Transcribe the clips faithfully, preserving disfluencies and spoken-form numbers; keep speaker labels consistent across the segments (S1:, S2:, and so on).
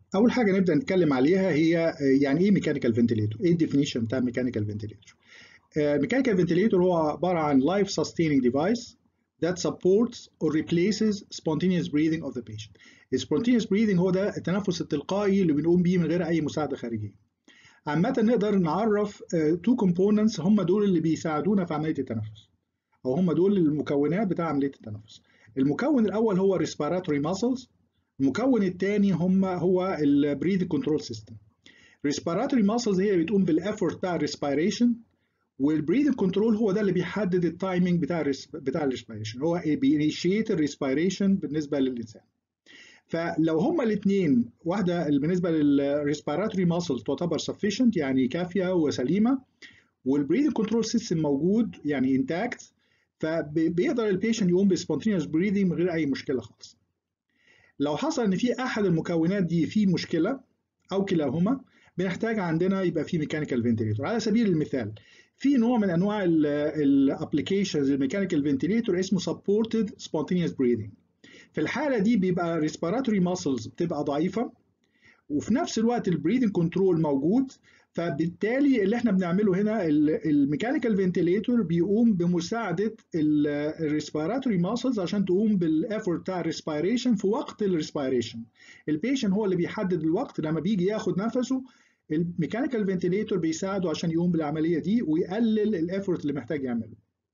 S1: اول حاجه نبدا نتكلم عليها هي يعني ايه ميكانيكال فنتليتور، ايه الديفينيشن بتاع ميكانيكال فنتليتور. ميكانيكال فنتليتور هو عباره عن life sustaining device that supports or replaces spontaneous breathing of the patient. spontaneous breathing هو ده التنفس التلقائي اللي بنقوم بيه من غير اي مساعده خارجيه. عامه نقدر نعرف تو كومبوننتس هم دول اللي بيساعدونا في عمليه التنفس، او هم دول المكونات بتاع عمليه التنفس. المكون الاول هو respiratory muscles. المكون الثاني هم هو البريث كنترول سيستم. respiratory muscles هي اللي بتقوم بالافورت بتاع الريسبيريشن، والبريث كنترول هو ده اللي بيحدد التايمنج بتاع الريس بتاع الريسبيريشن، هو بينيشيت الريسبيريشن بالنسبه للانسان. فلو هما الاثنين، واحده بالنسبه للريسبيراتوري ماسلز تعتبر sufficient يعني كافيه وسليمه، والبريث كنترول سيستم موجود يعني انتاكت، فبيقدر البيشنت يقوم بسبونتينيوس بريذنج من غير اي مشكله خالص. لو حصل ان في احد المكونات دي فيه مشكله او كلاهما، بنحتاج عندنا يبقى في ميكانيكال فنتليتور. على سبيل المثال في نوع من انواع الابلكيشنز الميكانيكال فنتليتور اسمه سبورتد سبونتينيوس بريذنج. في الحاله دي بيبقى ريسبيراتوري ماسلز بتبقى ضعيفه، وفي نفس الوقت البريذنج كنترول موجود. فبالتالي اللي احنا بنعمله هنا الميكانيكال فنتليتور بيقوم بمساعده الريسبيراتوري ماسلز عشان تقوم بالافورت بتاع الريسبيريشن في وقت الريسبيريشن. البيشنت هو اللي بيحدد الوقت لما بيجي ياخد نفسه، الميكانيكال فنتليتور بيساعده عشان يقوم بالعمليه دي ويقلل الافورت اللي محتاج يعمله.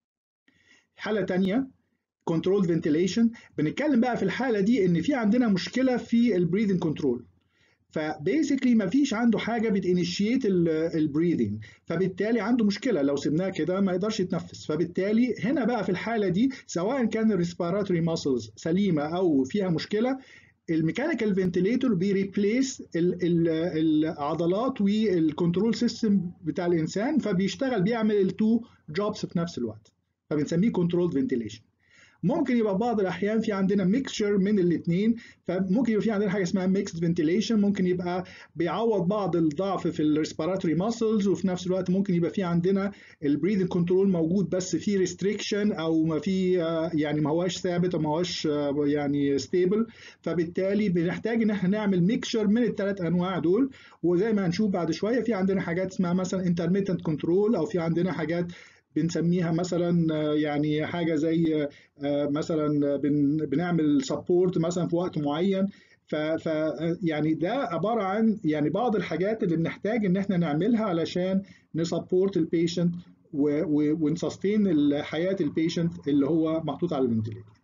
S1: حاله ثانيه كنترول فنتيليشن، بنتكلم بقى في الحاله دي ان في عندنا مشكله في البريذنج كنترول، فبيسكلي ما فيش عنده حاجه بتانيشيت البريذنج، فبالتالي عنده مشكله، لو سيبناه كده ما يقدرش يتنفس. فبالتالي هنا بقى في الحاله دي سواء كان الريسبيراتوري ماسلز سليمه او فيها مشكله، الميكانيكال فنتليتور بيريبليس العضلات والكنترول سيستم بتاع الانسان، فبيشتغل بيعمل التو جوبس في نفس الوقت، فبنسميه كنترول فنتيليشن. ممكن يبقى بعض الاحيان في عندنا ميكشر من الاثنين، فممكن يبقى في عندنا حاجه اسمها ميكسد فنتيليشن، ممكن يبقى بيعوض بعض الضعف في الريسبيراتوري ماسلز، وفي نفس الوقت ممكن يبقى في عندنا البريذنج كنترول موجود بس في ريستريكشن او ما في يعني ما هواش ثابت او ما هواش يعني ستيبل. فبالتالي بنحتاج ان احنا نعمل ميكشر من الثلاث انواع دول. وزي ما هنشوف بعد شويه في عندنا حاجات اسمها مثلا انترميتنت كنترول، او في عندنا حاجات بنسميها مثلا يعني حاجه زي مثلا بنعمل سبورت مثلا في وقت معين. ف يعني ده عباره عن يعني بعض الحاجات اللي بنحتاج ان احنا نعملها علشان نسبورت البيشنت ونسستين حياه البيشنت اللي هو محطوط على الفنتليتور.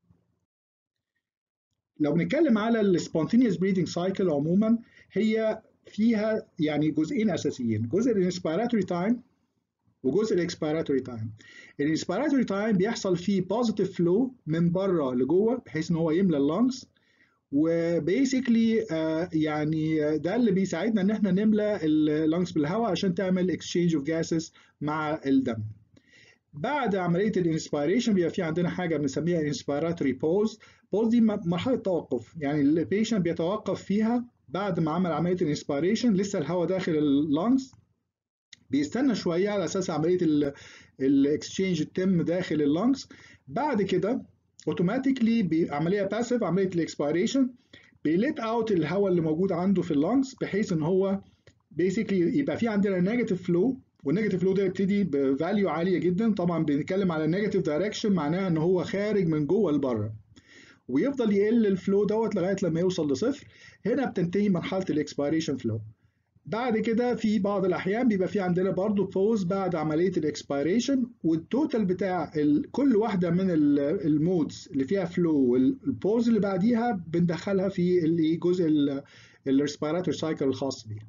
S1: لو بنتكلم على السبونتينيوس بريدنج سايكل عموما، هي فيها يعني جزئين اساسيين، جزء الانسبيراتوري تايم وجزء الاكسبيراتوري تايم. الانسبيراتوري تايم بيحصل فيه بوزيتيف فلو من بره لجوه بحيث ان هو يملى اللنجز، وبيسكلي آه يعني ده اللي بيساعدنا ان احنا نملى اللنجز بالهواء عشان تعمل اكسشينج اوف جاسز مع الدم. بعد عمليه الانسبيريشن بيبقى في عندنا حاجه بنسميها انسبيراتوري بوز. بوز دي مرحله توقف، يعني البيشنت بيتوقف فيها بعد ما عمل عمليه الانسبيريشن، لسه الهواء داخل اللنجز، بيستنى شويه على اساس عمليه الاكسشينج تتم داخل اللنجز. بعد كده اوتوماتيكلي بعمليه باسيف، عمليه الاكسبيريشن، بيليت اوت الهواء اللي موجود عنده في اللنجز بحيث ان هو بيسكلي يبقى في عندنا نيجاتيف فلو، والنيجاتيف فلو ده يبتدي بفاليو عاليه جدا. طبعا بنتكلم على نيجاتيف دايركشن، معناها ان هو خارج من جوه لبره، ويفضل يقل الفلو دوت لغايه لما يوصل لصفر. هنا بتنتهي مرحله الاكسبيريشن فلو. بعد كده في بعض الاحيان بيبقى في عندنا برضو بوز بعد عمليه الاكسبيريشن، والتوتال بتاع كل واحده من المودز اللي فيها فلو والبوز اللي بعديها بندخلها في الجزء الريسبيراتوري سايكل الخاص بيها.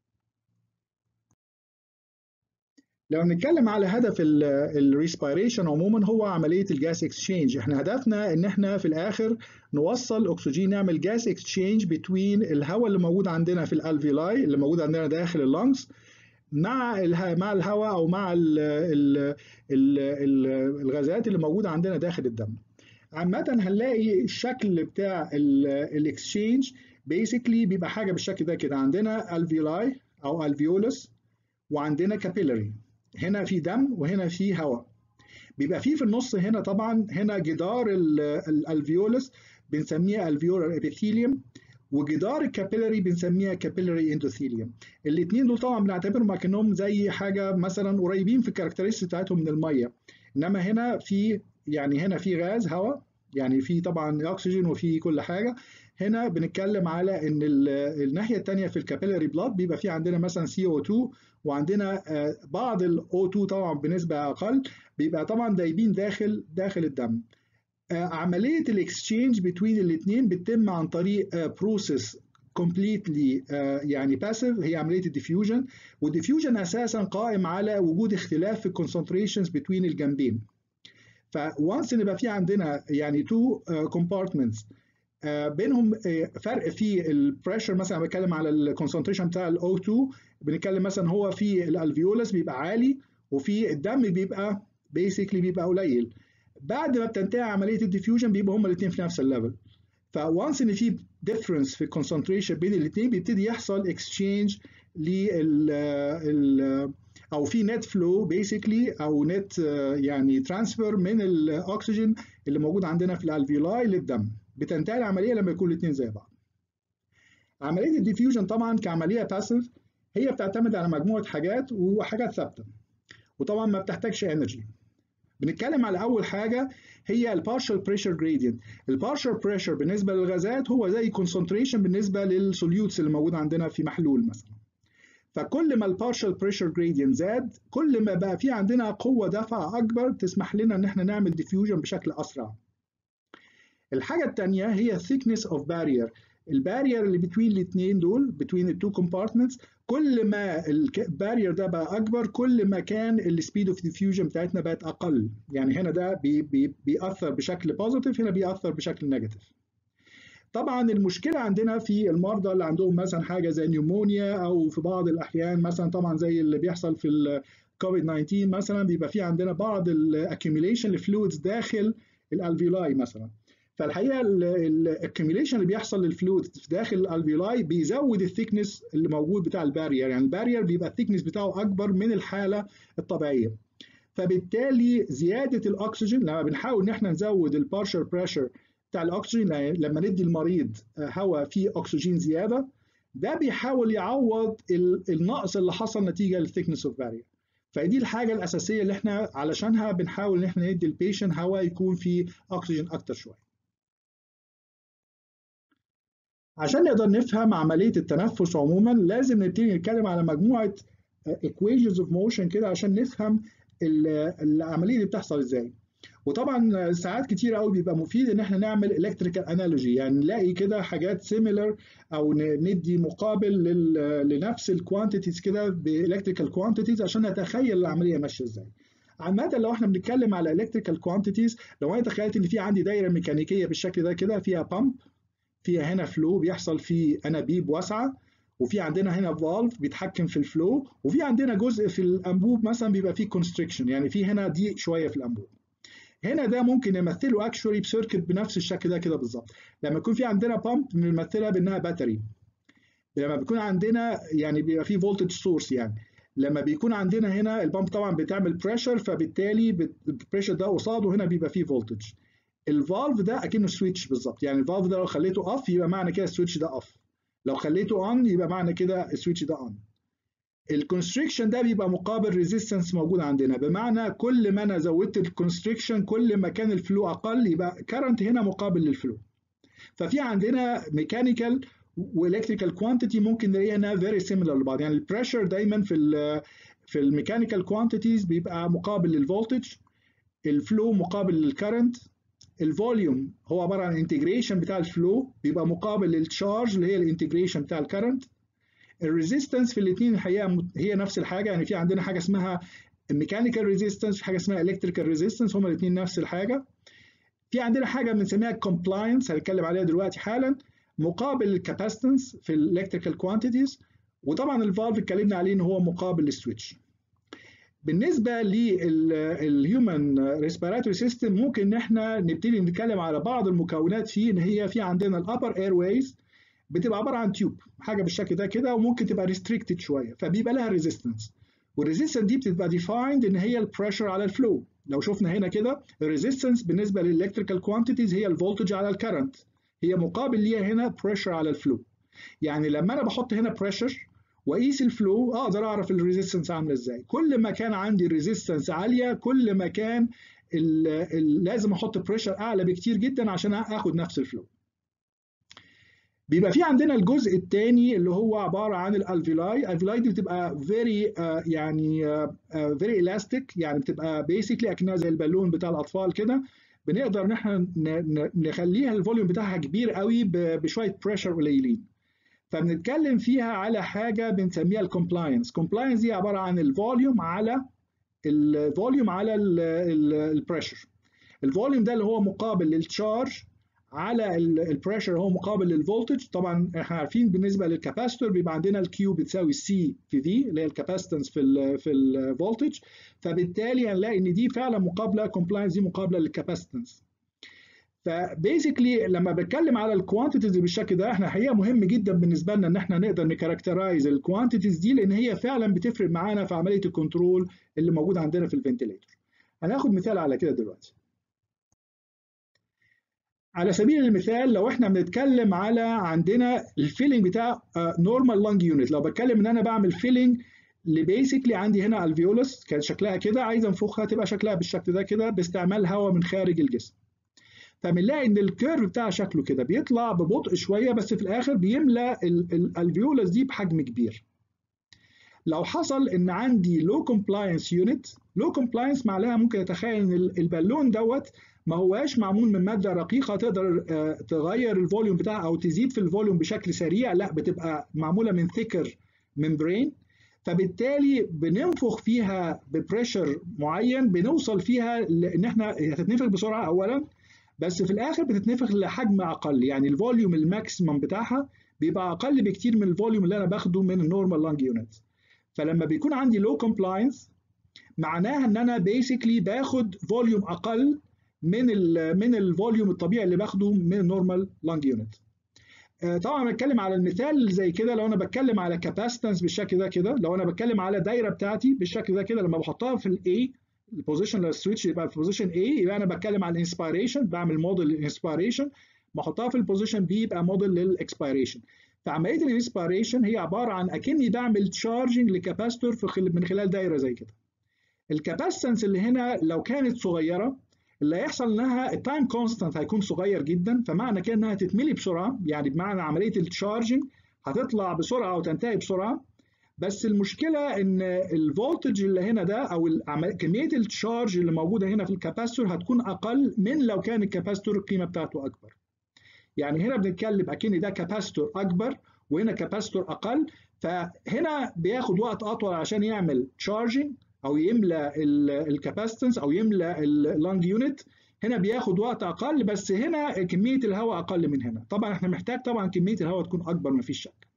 S1: لو نتكلم على هدف الريسبيريشن عموما هو عمليه الجاس اكسشينج. احنا هدفنا ان احنا في الاخر نوصل اكسجين، نعمل جاس اكسشينج بين الهواء اللي موجود عندنا في الالفيولاي اللي موجود عندنا داخل اللنجز مع مع الهواء او مع ال ال ال ال الغازات اللي موجوده عندنا داخل الدم. عامه هنلاقي الشكل بتاع الاكسشينج بيسكلي بيبقى حاجه بالشكل ده كده، عندنا الفيولاي او الفيولس، وعندنا كابيلاري، هنا في دم وهنا في هواء. بيبقى فيه في النص هنا طبعا هنا جدار الالفيولس بنسميه الفيولار ابيثيليوم، وجدار الكابيلاري بنسميها كابيلاري اندوثيليوم. الاثنين دول طبعا بنعتبرهم كأنهم زي حاجه مثلا قريبين في الكاركترستكس بتاعتهم من الميه، انما هنا في يعني هنا في غاز هواء، يعني في طبعا اكسجين وفي كل حاجه. هنا بنتكلم على ان الناحيه الثانيه في الكابيلاري بلاد بيبقى في عندنا مثلا سي او اتنين، وعندنا بعض الاو اتنين طبعا بنسبه اقل، بيبقى طبعا دايبين داخل داخل الدم. عمليه الاكسشينج بين الاثنين بتتم عن طريق بروسيس كومبليتلي يعني باسيف، هي عمليه الديفيوجن. والديفيوجن اساسا قائم على وجود اختلاف في الكونسنتريشنز بين الجنبين. فوانس ان يبقى في عندنا يعني تو كومبارتمنتس بينهم فرق في البريشر، مثلا بتكلم على الكونسنتريشن بتاع الاو اتنين، بنتكلم مثلا هو في الالفيولس بيبقى عالي وفي الدم بيبقى بيسكلي بيبقى قليل. بعد ما بتنتهي عمليه الديفيوجن بيبقوا هما الاثنين في نفس الليفل. فوانس ان في ديفرنس في الكونسنتريشن بين الاثنين بيبتدي يحصل اكسشينج لل او في نت فلو بيسكلي او نت يعني ترانسفير من الاكسجين اللي موجود عندنا في الالفيولاي للدم. بتنتهي العمليه لما يكون الاثنين زي بعض. عمليه الديفيوجن طبعا كعمليه باسيف هي بتعتمد على مجموعه حاجات وحاجات ثابته، وطبعا ما بتحتاجش انرجي. بنتكلم على اول حاجه هي البارشال بريشر جريدينت. البارشال بريشر بالنسبه للغازات هو زي كونسنتريشن بالنسبه للسوليوتس اللي موجود عندنا في محلول مثلا. فكل ما البارشال بريشر جريدينت زاد كل ما بقى في عندنا قوه دفع اكبر تسمح لنا ان احنا نعمل ديفيوجن بشكل اسرع. الحاجه الثانيه هي thickness of barrier. البارير اللي بين الاثنين دول between the two compartments، كل ما البارير ده بقى اكبر كل ما كان السبيد اوف ديفيوجن بتاعتنا بقت اقل. يعني هنا ده بي بي بيأثر بشكل بوزيتيف، هنا بيأثر بشكل نيجاتيف. طبعا المشكله عندنا في المرضى اللي عندهم مثلا حاجه زي نيومونيا، او في بعض الاحيان مثلا طبعا زي اللي بيحصل في الكوفيد تسعة عشر مثلا بيبقى في عندنا بعض الاكيوميليشن لفلويدز داخل الالفيولاي مثلا. فالحقيقه الاكيوميليشن اللي بيحصل للفلويد داخل الالفيولاي بيزود الثيكنس اللي موجود بتاع البارير، يعني البارير بيبقى الثيكنس بتاعه اكبر من الحاله الطبيعيه. فبالتالي زياده الاكسجين لما بنحاول ان احنا نزود البارشال بريشر بتاع الاكسجين، لما ندي المريض هواء فيه اكسجين زياده، ده بيحاول يعوض النقص اللي حصل نتيجه للثيكنس اوف بارير. فدي الحاجه الاساسيه اللي احنا علشانها بنحاول ان احنا ندي البيشنت هواء يكون فيه اكسجين اكتر شويه. عشان نقدر نفهم عمليه التنفس عموما لازم نبتدي نتكلم على مجموعه equations of motion كده عشان نفهم العمليه دي بتحصل ازاي. وطبعا ساعات كتير قوي بيبقى مفيد ان احنا نعمل الكتريكال انالوجي، يعني نلاقي كده حاجات سيميلر او ندي مقابل لنفس الكوانتيتيز كده بالكتريكال كوانتيتيز عشان نتخيل العمليه ماشيه ازاي. عامة لو احنا بنتكلم على الكتريكال كوانتيتيز، لو انا تخيلت ان في عندي دايره ميكانيكيه بالشكل ده كده فيها بامب، فيها هنا فلو بيحصل فيه انابيب واسعه، وفي عندنا هنا فالف بيتحكم في الفلو، وفي عندنا جزء في الانبوب مثلا بيبقى فيه كونستريكشن، يعني في هنا ضيق شويه في الانبوب. هنا ده ممكن نمثله اكشولي بسيركت بنفس الشكل ده كده بالظبط. لما يكون في عندنا بامب بنمثلها بانها باتري. لما بيكون عندنا يعني بيبقى في فولتج سورس، يعني لما بيكون عندنا هنا البامب طبعا بتعمل بريشر، فبالتالي البريشر ده قصاده هنا بيبقى فيه فولتج. الفالف ده اكنه سويتش بالظبط، يعني الفالف ده لو خليته اوف يبقى معنى كده السويتش ده اوف، لو خليته اون يبقى معنى كده السويتش ده اون. الكونستريكشن ده بيبقى مقابل ريزيستنس موجود عندنا، بمعنى كل ما انا زودت الكونستريكشن كل ما كان الفلو اقل يبقى كارنت هنا مقابل للفلو. ففي عندنا ميكانيكال والكتريكال كوانتيتي ممكن نلاقيها انها فيري سيميلر لبعض، يعني البريشر دايما في ال في الميكانيكال كوانتيتيز بيبقى مقابل للفولتج، الفلو مقابل للكرنت، الفوليوم هو عباره عن انتجريشن بتاع الفلو بيبقى مقابل للتشارج اللي هي الانتجريشن بتاع الكرنت. الريزيستنس في الاثنين الحقيقه هي نفس الحاجه، يعني في عندنا حاجه اسمها ميكانيكال ريزيستنس وحاجه اسمها الكتريكال ريزيستنس، هما الاثنين نفس الحاجه. في عندنا حاجه بنسميها كومبلاينس هنتكلم عليها دلوقتي حالا، مقابل الكاباسيتنس في الالكتريكال كوانتيتيز، وطبعا الفالف اتكلمنا عليه ان هو مقابل للسويتش. بالنسبه للهيومن ريسبيراتوري سيستم ممكن ان احنا نبتدي نتكلم على بعض المكونات فيه، ان هي في عندنا الابر اير ويز بتبقى عباره عن تيوب حاجه بالشكل ده كده، وممكن تبقى ريستريكتد شويه فبيبقى لها ريزيستنس، والريزيستنس دي بتبقى ديفايند ان هي البريشر على الفلو. لو شفنا هنا كده الريزيستنس بالنسبه للالكتريكال كوانتيتيز هي الفولتج على الكرنت، هي مقابل ليها هنا بريشر على الفلو. يعني لما انا بحط هنا بريشر واقيس الفلو اقدر اعرف الريزيستنس عامله ازاي. كل ما كان عندي الريزيستنس عاليه كل ما كان ال ال لازم احط بريشر اعلى بكتير جدا عشان اخد نفس الفلو. بيبقى في عندنا الجزء الثاني اللي هو عباره عن الالفيلاي. الالفيلاي دي بتبقى فيري uh, يعني فيري uh, الاستيك، يعني بتبقى بيسكلي اكنها زي البالون بتاع الاطفال كده. بنقدر ان احنا نخليها الفوليوم بتاعها كبير قوي بشويه بريشر قليلين. فبنتكلم فيها على حاجه بنسميها الكومبلاينس. كومبلاينس دي عباره عن الفوليوم على الفوليوم على البريشر. الفوليوم ده اللي هو مقابل للتشارج على البريشر، هو مقابل للفولتج. طبعا احنا عارفين بالنسبه للكاباستور بيبقى عندنا الكيو بتساوي سي في في اللي هي الكاباستنس في ال في الفولتج، فبالتالي هنلاقي ان دي فعلا مقابله، كومبلاينس دي مقابله للكاباستنس. فبيسكلي لما بتكلم على الكوانتيتيز بالشكل ده، احنا حقيقه مهم جدا بالنسبه لنا ان احنا نقدر نكاركترايز الكوانتيتيز دي، لان هي فعلا بتفرق معانا في عمليه الكنترول اللي موجود عندنا في الفنتليتور. هناخد مثال على كده دلوقتي. على سبيل المثال لو احنا بنتكلم على عندنا الفيلنج بتاع نورمال لانج يونت، لو بتكلم ان انا بعمل فيلنج لبيسكلي عندي هنا الفيولس كان شكلها كده، عايز انفخها تبقى شكلها بالشكل ده كده باستعمال هواء من خارج الجسم. فبنلاقي ان الكيرف بتاع شكله كده بيطلع ببطء شويه، بس في الاخر بيملى الفيولس دي بحجم كبير. لو حصل ان عندي لو كومبلاينس يونت، لو كومبلاينس معناها ممكن اتخيل ان البالون دوت ما هواش معمول من ماده رقيقه تقدر تغير الفوليوم بتاعها او تزيد في الفوليوم بشكل سريع، لا بتبقى معموله من ثيكر ممبرين. فبالتالي بننفخ فيها ببريشر معين، بنوصل فيها لان احنا هتتنفخ بسرعه اولا، بس في الاخر بتتنفخ لحجم اقل، يعني الفوليوم الماكسيمم بتاعها بيبقى اقل بكتير من الفوليوم اللي انا باخده من النورمال لانج يونت. فلما بيكون عندي لو كومبلاينس معناها ان انا بيسكلي باخد فوليوم اقل من ال من الفوليوم الطبيعي اللي باخده من النورمال لانج يونت. طبعا بتكلم على المثال زي كده، لو انا بتكلم على كاباسيتنس بالشكل ده كده، لو انا بتكلم على دايره بتاعتي بالشكل ده كده، لما بحطها في الاي البوزيشن للسويتش يبقى في بوزيشن A، يبقى انا بتكلم على الانسبيريشن، بعمل موديل للانسبيريشن. بحطها في البوزيشن B يبقى موديل للاكسبيريشن. فعمليه الانسبيريشن هي عباره عن اكني بعمل تشارجنج لكاباستور من خلال دايره زي كده. الكاباسيتنس اللي هنا لو كانت صغيره اللي هيحصل انها التايم كونستانت هيكون صغير جدا، فمعنى كده انها تتملي بسرعه، يعني بمعنى عمليه التشارجنج هتطلع بسرعه وتنتهي بسرعه. بس المشكله ان الفولتج اللي هنا ده او كميه التشارج اللي موجوده هنا في الكاباستور هتكون اقل من لو كان الكاباستور القيمه بتاعته اكبر. يعني هنا بنتكلم اكن ده كاباستور اكبر وهنا كاباستور اقل، فهنا بياخد وقت اطول عشان يعمل تشارجنج او يملى الكاباسيتنس او يملى اللانج يونت. هنا بياخد وقت اقل، بس هنا كميه الهواء اقل من هنا. طبعا احنا محتاج طبعا كميه الهواء تكون اكبر، مفيش شك.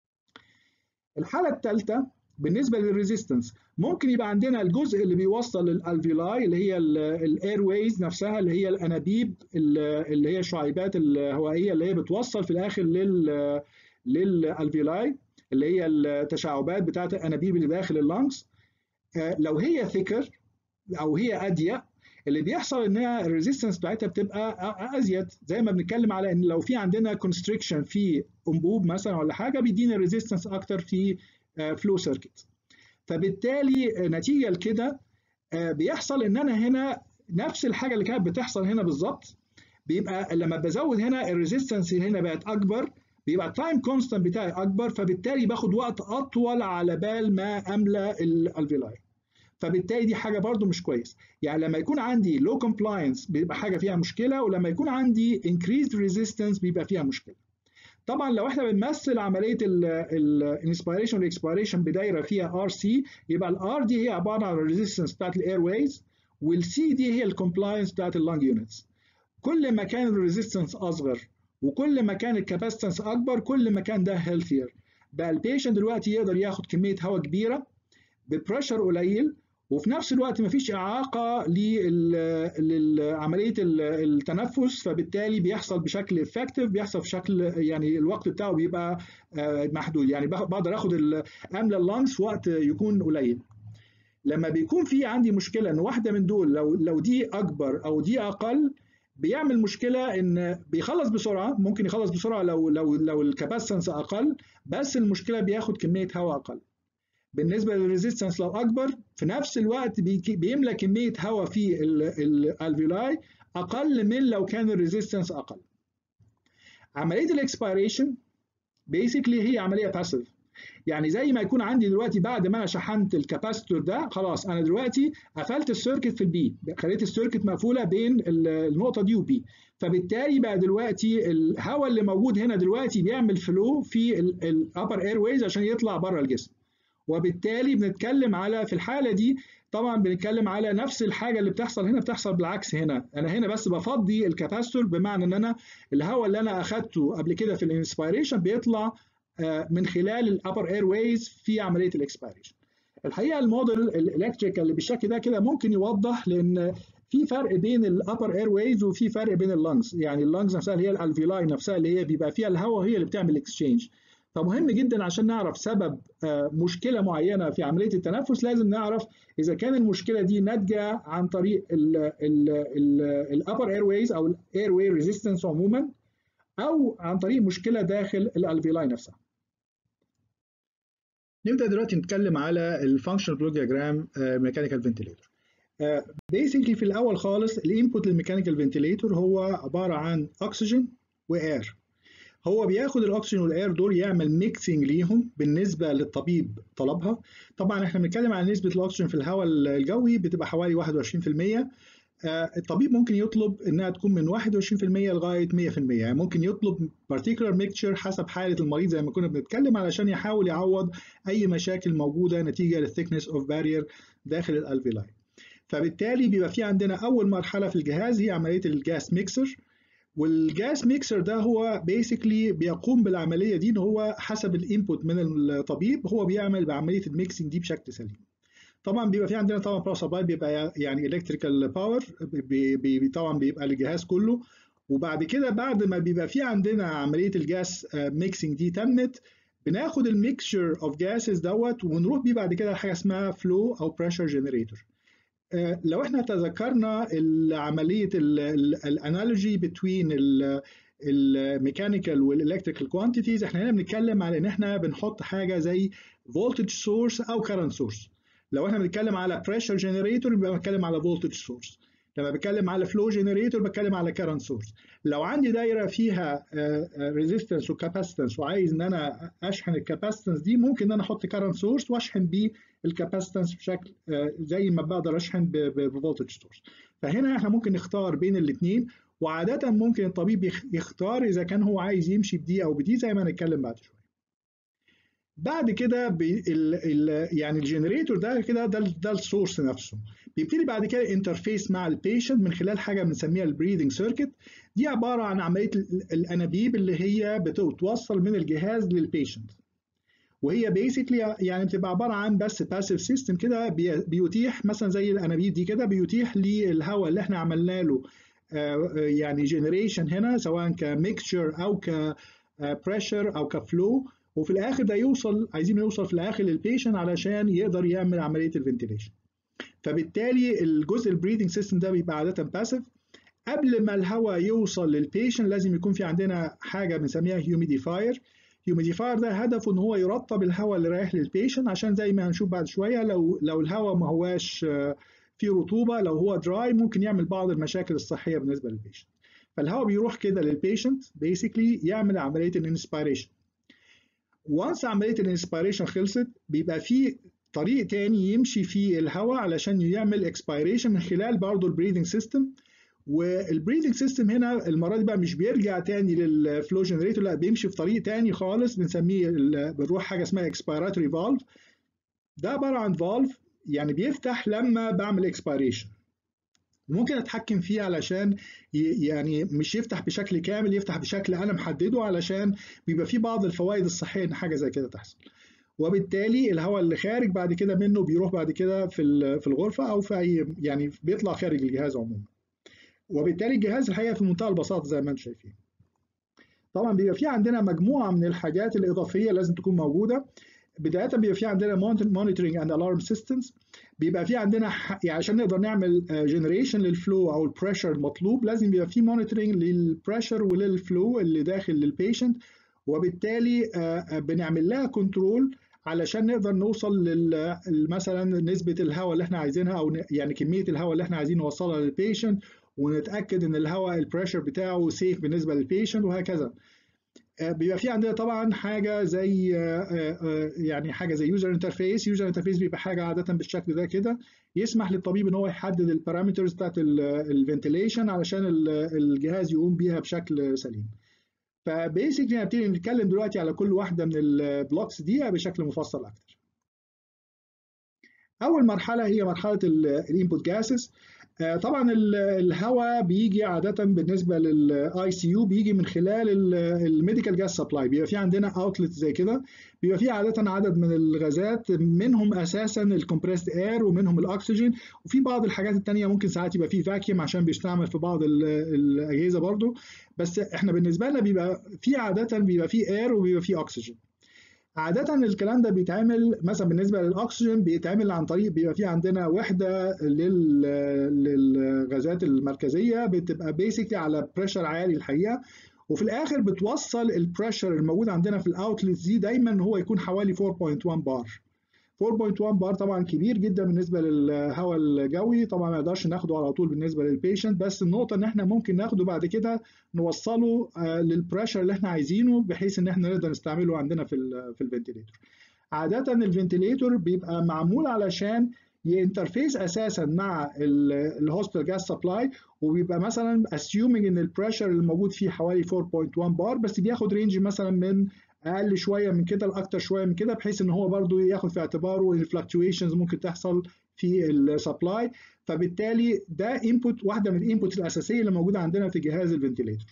S1: الحاله الثالثه بالنسبه للريزيستنس، ممكن يبقى عندنا الجزء اللي بيوصل للالفيولاي اللي هي الاير ويز نفسها، اللي هي الانابيب اللي هي الشعيبات الهوائيه اللي هي بتوصل في الاخر لل للالفيولاي اللي هي التشعبات بتاعه الانابيب اللي داخل اللانجز. لو هي ثيكر او هي اضيق، اللي بيحصل انها الريزيستنس بتاعتها بتبقى ازيد، زي ما بنتكلم على ان لو في عندنا كونستريكشن في انبوب مثلا ولا حاجه بيدينا ريزيستنس اكتر في فلو سيركت. فبالتالي نتيجه لكده بيحصل ان انا هنا نفس الحاجه اللي كانت بتحصل هنا بالظبط، بيبقى لما بزود هنا الريزيستنس هنا بقت اكبر، بيبقى التايم كونستانت بتاعي اكبر، فبالتالي باخد وقت اطول على بال ما املى الالفيولاي. فبالتالي دي حاجه برضو مش كويس. يعني لما يكون عندي لو كومبلاينس بيبقى حاجه فيها مشكله، ولما يكون عندي increased resistance بيبقى فيها مشكله. طبعا لو احنا بنمثل عمليه الانسبيريشن والاكسبيريشن بدايره فيها ار سي، يبقى الار دي هي عباره عن الريزيستنس بتاعت الاير ويز، والسي دي هي الكومبلاينس بتاعت اللانج يونتس. كل ما كان الريزيستنس اصغر وكل ما كان الكاباسيتنس اكبر كل ما كان ده هيلثير. بقى البيشنت دلوقتي يقدر ياخد كميه هواء كبيره ببريشر قليل، وفي نفس الوقت مفيش اعاقه لعمليه التنفس، فبالتالي بيحصل بشكل افكتيف، بيحصل بشكل يعني الوقت بتاعه بيبقى محدود، يعني بقدر اخد املى اللانجز في وقت يكون قليل. لما بيكون في عندي مشكله ان واحده من دول لو لو دي اكبر او دي اقل، بيعمل مشكله ان بيخلص بسرعه، ممكن يخلص بسرعه لو لو لو الكاباسيتنس اقل، بس المشكله بياخد كميه هواء اقل. بالنسبه للريزيستنس لو اكبر، في نفس الوقت بيملى كميه هواء في الالفيولاي اقل من لو كان الريزيستنس اقل. عمليه الاكسبيريشن بيسكلي هي عمليه باسيف، يعني زي ما يكون عندي دلوقتي بعد ما انا شحنت الكاباستور ده خلاص انا دلوقتي قفلت السيركت في البي، خليت السيركت مقفوله بين النقطه دي وبي، فبالتالي بقى دلوقتي الهواء اللي موجود هنا دلوقتي بيعمل فلو في الابر اير ويز عشان يطلع بره الجسم، وبالتالي بنتكلم على في الحاله دي طبعا بنتكلم على نفس الحاجه اللي بتحصل هنا بتحصل بالعكس. هنا انا هنا بس بفضي الكاباستور، بمعنى ان انا الهواء اللي انا اخدته قبل كده في الانسبيريشن بيطلع من خلال الابر اير ويز في عمليه الاكسبيريشن. الحقيقه الموديل الالكتريكال اللي بالشكل ده كده ممكن يوضح، لان في فرق بين الابر اير ويز وفي فرق بين اللنجز، يعني اللنجز نفسها اللي هي الالفيولاي نفسها اللي هي بيبقى فيها الهواء هي اللي بتعمل اكسشينج. فمهم جدا عشان نعرف سبب مشكله معينه في عمليه التنفس لازم نعرف اذا كان المشكله دي ناتجه عن طريق الابر اير ويز او الاير واي ريزيستنس عموما، او عن طريق مشكله داخل الالفيولاي نفسها. نبدا دلوقتي نتكلم على الفانكشنال بلوك دياجرام ميكانيكال فنتيليتور. بيسكلي في الاول خالص الانبوت للميكانيكال فنتيليتور هو عباره عن اكسجين واير. هو بياخد الاكسجين والاير دول يعمل ميكسنج ليهم بالنسبه للطبيب طلبها. طبعا احنا بنتكلم عن نسبه الاكسجين في الهواء الجوي بتبقى حوالي واحد وعشرين في المية. الطبيب ممكن يطلب انها تكون من واحد وعشرين في المية لغايه مية في المية، يعني ممكن يطلب particular mixture حسب حاله المريض زي ما كنا بنتكلم، علشان يحاول يعوض اي مشاكل موجوده نتيجه للثيكنس اوف بارير داخل الالفيولاي. فبالتالي بيبقى في عندنا اول مرحله في الجهاز هي عمليه الجاس ميكسر، والجاس ميكسر ده هو بيسكلي بيقوم بالعمليه دي ان هو حسب الانبوت من الطبيب هو بيعمل بعمليه الميكسنج دي بشكل سليم. طبعا بيبقى في عندنا طبعا باور سبلاي بيبقى يعني الكتريكال باور بي بي طبعا بيبقى للجهاز كله، وبعد كده بعد ما بيبقى في عندنا عمليه الجاس ميكسنج دي تمت بناخد الميكشر اوف جاسز دوت ونروح بيه بعد كده لحاجه اسمها فلو او بريشر جنريتور. لو احنا تذكرنا عمليه الانالوجي بين الميكانيكال والالكتريكال كوانتيتيز، احنا هنا بنتكلم على ان احنا بنحط حاجه زي فولتج سورس او كارنت سورس. لو احنا بنتكلم على بريشر جنريتور يبقى بنتكلم على فولتج سورس، لما بتكلم على فلو جنريتور بتكلم على كارنت سورس. لو عندي دايره فيها ريزيستنس وكاباسيتنس وعايز ان انا اشحن الكاباسيتنس دي، ممكن ان انا احط كارنت سورس واشحن بيه الكاباسيتنس بشكل زي ما بقدر اشحن بفولتج سورس. فهنا احنا ممكن نختار بين الاثنين، وعاده ممكن الطبيب يختار اذا كان هو عايز يمشي بدي او بدي زي ما هنتكلم بعد شويه. بعد كده ال ال يعني الجنريتور ده كده ده ده السورس نفسه، بيبتدي بعد كده انترفيس مع البيشنت من خلال حاجه بنسميها البريذنج سيركت. دي عباره عن عمليه الانابيب اللي هي بتوصل من الجهاز للبيشنت، وهي بيسكلي يعني بتبقى عباره عن بس باسيف سيستم كده بيتيح مثلا زي الانابيب دي كده بيتيح للهواء اللي احنا عملنا له يعني جنريشن هنا سواء كميكشر او كبريشر او كفلو، وفي الاخر ده يوصل عايزين يوصل في الاخر للبيشنت علشان يقدر يعمل عمليه الفنتيليشن. فبالتالي الجزء البريدنج سيستم ده بيبقى عاده باسيف. قبل ما الهواء يوصل للبيشنت لازم يكون في عندنا حاجه بنسميها هيوميديفاير. هيوميديفاير ده هدفه ان هو يرطب الهواء اللي رايح للبيشنت، عشان زي ما هنشوف بعد شويه لو لو الهواء ما هواش فيه رطوبه، لو هو دراي ممكن يعمل بعض المشاكل الصحيه بالنسبه للبيشنت. فالهواء بيروح كده للبيشنت بيسكلي يعمل عمليه الانسبيريشن. وانس عمليه الانسبيريشن خلصت بيبقى في طريق تاني يمشي فيه الهواء علشان يعمل اكسبيريشن من خلال برضه البريذنج سيستم. والبريذنج سيستم هنا المره دي بقى مش بيرجع تاني للفلو جنريتور، لا بيمشي في طريق تاني خالص بنسميه بنروح حاجه اسمها اكسبيراتوري فالف. ده عباره عن فالف يعني بيفتح لما بعمل اكسبيريشن، ممكن اتحكم فيه علشان يعني مش يفتح بشكل كامل، يفتح بشكل انا محدده علشان بيبقى فيه بعض الفوائد الصحيه ان حاجه زي كده تحصل. وبالتالي الهواء اللي خارج بعد كده منه بيروح بعد كده في في الغرفه او في اي يعني بيطلع خارج الجهاز عموما. وبالتالي الجهاز الحقيقه في منتهى البساطه زي ما انتم شايفين. طبعا بيبقى في عندنا مجموعه من الحاجات الاضافيه لازم تكون موجوده. بدايه بيبقى في عندنا مونيتورنج اند الارم سيستمز. بيبقى في عندنا يعني عشان نقدر نعمل جنريشن للفلو او البريشر المطلوب لازم يبقى في مونيتورنج للبريشر وللفلو اللي داخل للبيشنت، وبالتالي بنعمل لها كنترول علشان نقدر نوصل لل مثلا نسبه الهواء اللي احنا عايزينها، او يعني كميه الهواء اللي احنا عايزين نوصلها للبيشنت، ونتاكد ان الهواء البريشر بتاعه سيف بالنسبه للبيشنت وهكذا. بيبقى في عندنا طبعا حاجه زي يعني حاجه زي يوزر انترفيس. يوزر انترفيس بيبقى حاجه عاده بالشكل ده كده، يسمح للطبيب ان هو يحدد البارامترز بتاعت الفنتيليشن علشان الجهاز يقوم بيها بشكل سليم. فبيسكلي هنبتدي نتكلم دلوقتي على كل واحده من البلوكس دي بشكل مفصل اكتر. اول مرحله هي مرحله الانبوت جاسز. طبعا الهواء بيجي عاده بالنسبه للاي سي يو بيجي من خلال الميديكال جاس سبلاي. بيبقى في عندنا اوتلت زي كده، بيبقى في عاده عدد من الغازات، منهم اساسا الكمبريسد اير ومنهم الاكسجين، وفي بعض الحاجات الثانيه ممكن ساعات يبقى في فاكيوم عشان بيستعمل في بعض الاجهزه برضو. بس احنا بالنسبه لنا بيبقى في عاده بيبقى في اير وبيبقى في اكسجين. عادة الكلام ده بيتعمل مثلا بالنسبة للأكسجين بيتعمل عن طريق بيبقى في عندنا وحدة للغازات المركزية بتبقى بيسكلي على بريشر عالي الحقيقة، وفي الآخر بتوصل البريشر الموجود عندنا في الأوتلت دي دايما هو يكون حوالي أربعة فاصلة واحد بار. أربعة فاصلة واحد بار طبعا كبير جدا بالنسبه للهواء الجوي، طبعا ما نقدرش ناخده على طول بالنسبه للبيشنت، بس النقطه ان احنا ممكن ناخده بعد كده نوصله للبريشر اللي احنا عايزينه بحيث ان احنا نقدر نستعمله عندنا في ال في الفنتيليتور. عاده الفنتيليتور بيبقى معمول علشان ينترفيس اساسا مع الهوسبيتال جاس سبلاي، وبيبقى مثلا assuming ان البريشر اللي موجود فيه حوالي أربعة فاصلة واحد بار، بس بياخد رينج مثلا من اقل شويه من كده لاكتر شويه من كده، بحيث ان هو برضو ياخد في اعتباره الفلكتويشنز ممكن تحصل في السبلاي. فبالتالي ده انبوت، واحده من الانبوتس الاساسيه اللي موجوده عندنا في جهاز الفنتيليتور.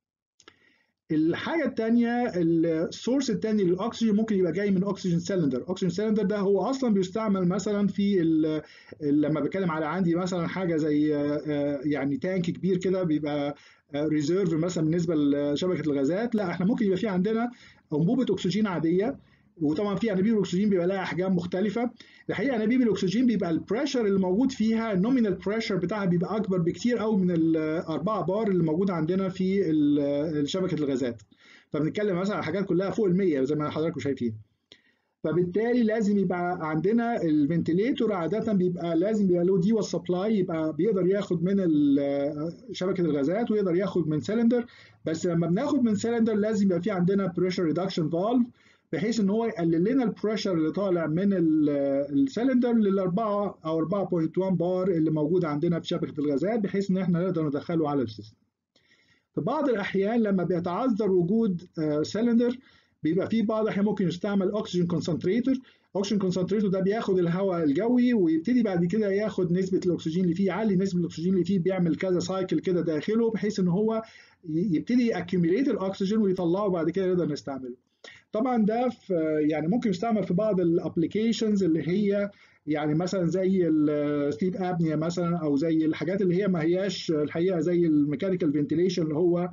S1: الحاجه الثانيه السورس الثاني للاكسجين ممكن يبقى جاي من اكسجين سيلندر. اكسجين سيلندر ده هو اصلا بيستعمل مثلا في لما بتكلم على عندي مثلا حاجه زي يعني تانك كبير كده بيبقى ريزيرف مثلا بالنسبه لشبكه الغازات، لا احنا ممكن يبقى في عندنا انبوبه اكسجين عاديه، وطبعا في انابيب الاكسجين بيبقى لها احجام مختلفه. الحقيقه انابيب الاكسجين بيبقى البريشر اللي موجود فيها النومينال بريشر بتاعها بيبقى اكبر بكتير قوي من الاربعه بار اللي موجوده عندنا في شبكه الغازات، فبنتكلم مثلا على حاجات كلها فوق ال مية زي ما حضراتكم شايفين. فبالتالي لازم يبقى عندنا الفنتيليتور عاده بيبقى لازم يبقى له ديوال سبلاي، يبقى بيقدر ياخد من شبكه الغازات ويقدر ياخد من سيلندر، بس لما بناخد من سيلندر لازم يبقى في عندنا بريشر ريدكشن فالف بحيث ان هو يقلل لنا البريشر اللي طالع من السيلندر للاربعه او أربعة فاصلة واحد بار اللي موجود عندنا في شبكه الغازات، بحيث ان احنا نقدر ندخله على السيستم. في بعض الاحيان لما بيتعذر وجود سيلندر بيبقى في بعض الاحيان ممكن يستعمل اكسجين كونسنتريتور. اكسجين كونسنتريتور ده بياخد الهواء الجوي ويبتدي بعد كده ياخد نسبه الاكسجين اللي فيه، يعلي نسبه الاكسجين اللي فيه، بيعمل كذا سايكل كده داخله بحيث ان هو يبتدي ياكيوميليت الاكسجين ويطلعه بعد كده نقدر نستعمله. طبعا ده في يعني ممكن يستعمل في بعض الابلكيشنز اللي هي يعني مثلا زي السليب ابنيا مثلا، او زي الحاجات اللي هي ما هياش الحقيقه زي الميكانيكال فنتيليشن اللي هو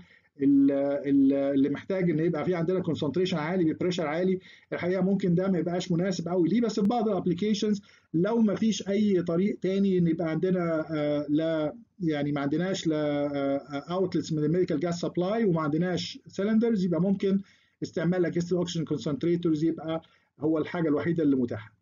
S1: اللي محتاج ان يبقى في عندنا كونسنتريشن عالي ببريشر عالي. الحقيقه ممكن ده ما يبقاش مناسب قوي ليه، بس في بعض الابلكيشنز لو ما فيش اي طريق تاني ان يبقى عندنا لا يعني ما عندناش لا اوتلتس من الميديكال جاس سبلاي وما عندناش سيلندرز، يبقى ممكن استعمال اجهزه الاكسجين كونسنتريتورز يبقى هو الحاجه الوحيده اللي متاحه.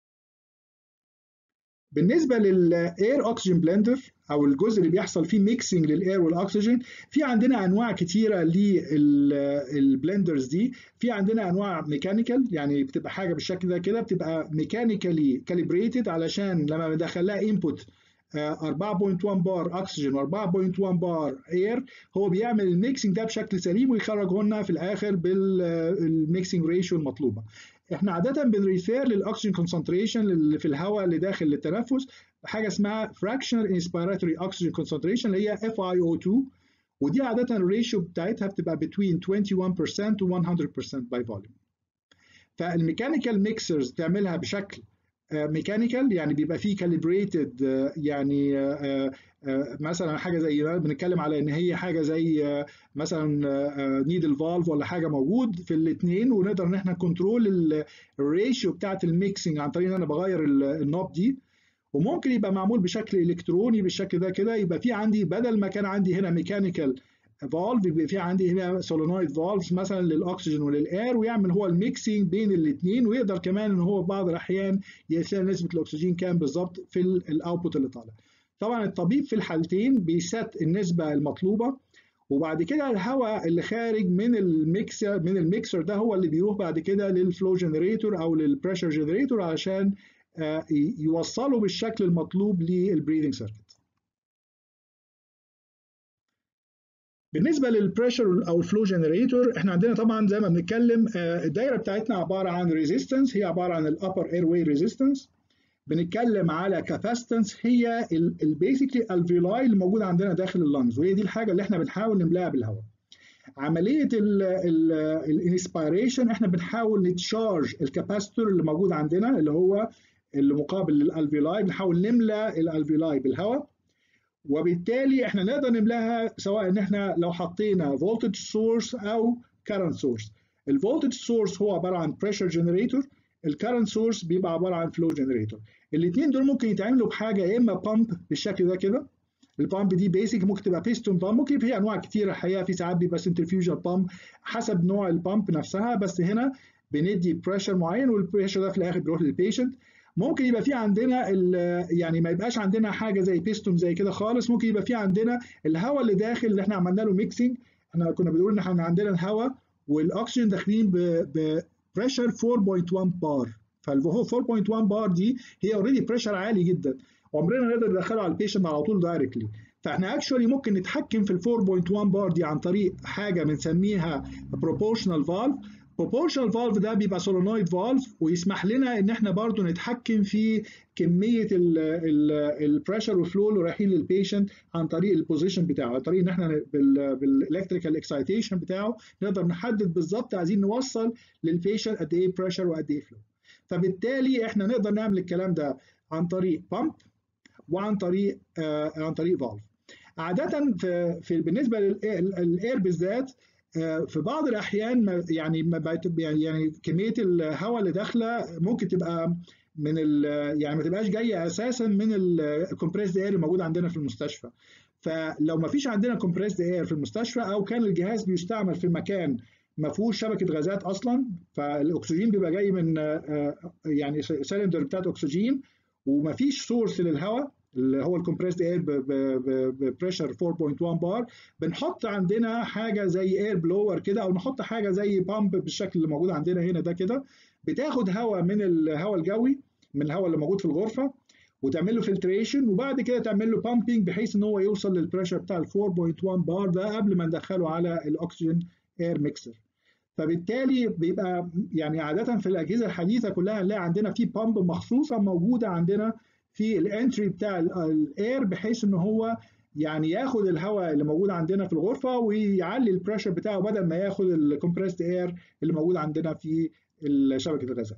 S1: بالنسبه للاير اوكسجين بلندر او الجزء اللي بيحصل فيه ميكسنج للاير والاكسجين، في عندنا انواع كتيره للبلندرز دي. في عندنا انواع ميكانيكال، يعني بتبقى حاجه بالشكل ده كده بتبقى ميكانيكالي كاليبريتد علشان لما بدخل لها انبوت أربعة فاصلة واحد بار اكسجين و4 فاصلة واحد بار اير هو بيعمل الميكسنج ده بشكل سليم ويخرجه لنا في الاخر بالميكسنج ريشيو المطلوبه. احنا عاده بنريفير للاكسجين كونسنتريشن اللي في الهواء اللي داخل للتنفس بحاجه اسمها fractional inspiratory oxygen concentration اللي هي إف آي أو تو، ودي عاده الريشيو بتاعتها بتبقى between واحد وعشرين بالمية to مية بالمية by volume. فالميكانيكال ميكسرز تعملها بشكل ميكانيكال يعني بيبقى فيه كاليبريتد، يعني مثلا حاجه زي بنتكلم على ان هي حاجه زي مثلا نيدل فالف ولا حاجه موجود في الاثنين، ونقدر ان احنا كنترول الريشيو بتاعه الميكسنج عن طريق ان انا بغير النوب دي. وممكن يبقى معمول بشكل الكتروني بالشكل ده كده، يبقى في عندي بدل ما كان عندي هنا ميكانيكال فالف يبقى في عندي هنا سولينويد فالفز مثلا للاكسجين وللاير، ويعمل هو الميكسينج بين الاثنين، ويقدر كمان ان هو في بعض الاحيان يسال نسبه الاكسجين كام بالظبط في الاوتبوت اللي طالع. طبعا الطبيب في الحالتين بيسات النسبه المطلوبه، وبعد كده الهواء اللي خارج من الميكسر من الميكسر ده هو اللي بيروح بعد كده للفلو جنريتور او للبريشر جنريتور علشان يوصله بالشكل المطلوب للبريذنج سيركت. بالنسبه للبريشر او الفلو جنريتور، احنا عندنا طبعا زي ما بنتكلم الدايره بتاعتنا عباره عن ريزيستنس، هي عباره عن الابر اير واي ريزيستنس. بنتكلم على كاباسيتنس، هي البيسكلي الفيولاي اللي موجوده عندنا داخل اللنجز، وهي دي الحاجه اللي احنا بنحاول نملاها بالهواء. عمليه الانسبيريشن احنا بنحاول نتشارج الكاباسيتور اللي موجود عندنا اللي هو اللي مقابل للالفيولاي، بنحاول نملى الالفيولاي بالهواء، وبالتالي احنا نقدر نملاها سواء ان احنا لو حطينا فولتج سورس او كارنت سورس. الفولتج سورس هو عباره عن بريشر جنريتور، الكارنت سورس بيبقى عباره عن فلو جنريتور. الاثنين دول ممكن يتعملوا بحاجه يا اما بامب بالشكل ده كده، البامب دي بيسك ممكن تبقى بيستون بامب، ممكن في انواع كتير الحقيقه، في ساعات بيبقى سنترفيوجال بامب حسب نوع البامب نفسها، بس هنا بندي بريشر معين والبريشر ده في الاخر بيروح للبيشنت. ممكن يبقى في عندنا يعني ما يبقاش عندنا حاجه زي بيستون زي كده خالص، ممكن يبقى في عندنا الهواء اللي داخل اللي احنا عملنا له ميكسنج. احنا كنا بنقول ان احنا عندنا الهواء والاكسجين داخلين ببريشر أربعة فاصلة واحد بار، فالهو أربعة فاصلة واحد بار دي هي اوريدي بريشر عالي جدا، عمرنا نقدر ندخله على البيشنت على طول دايركتلي. فاحنا اكشولي ممكن نتحكم في ال أربعة فاصلة واحد بار دي عن طريق حاجه بنسميها بروبورشنال فالف. بروبورشنال فالف ده بيبقى سولينويد فالف، ويسمح لنا ان احنا برضو نتحكم في كميه البريشر والفلو اللي رايحين للبيشنت عن طريق البوزيشن بتاعه، عن طريق ان احنا بالالكتريكال اكسايتيشن بتاعه نقدر نحدد بالظبط عايزين نوصل للبيشنت قد ايه بريشر وقد ايه فلو. فبالتالي احنا نقدر نعمل الكلام ده عن طريق بامب وعن طريق آه عن طريق فالف. عاده في, في بالنسبه للاير بالذات في بعض الاحيان يعني يعني كميه الهواء اللي داخله ممكن تبقى من يعني ما تبقاش جايه اساسا من الكومبريسد اير الموجود عندنا في المستشفى. فلو ما فيش عندنا كومبريسد اير في المستشفى او كان الجهاز بيستعمل في مكان ما فيهوش شبكه غازات اصلا، فالاكسجين بيبقى جاي من يعني سلندر بتاعت اكسجين وما فيش سورس للهواء اللي هو الكومبريسد اير ببريشر أربعة فاصلة واحد بار، بنحط عندنا حاجه زي اير بلور كده، او نحط حاجه زي بامب بالشكل اللي موجود عندنا هنا ده كده، بتاخد هواء من الهواء الجوي من الهواء اللي موجود في الغرفه وتعمل له فلتريشن، وبعد كده تعمل له بامبنج بحيث ان هو يوصل للبريشر بتاع ال أربعة فاصلة واحد بار ده قبل ما ندخله على الاكسجين اير ميكسر. فبالتالي بيبقى يعني عاده في الاجهزه الحديثه كلها نلاقي عندنا في بامب مخصوصه موجوده عندنا في الانتري بتاع الاير، بحيث ان هو يعني ياخد الهواء اللي موجود عندنا في الغرفه ويعلي البريشر بتاعه بدل ما ياخد الكومبريسد اير اللي موجود عندنا في شبكه الغازات.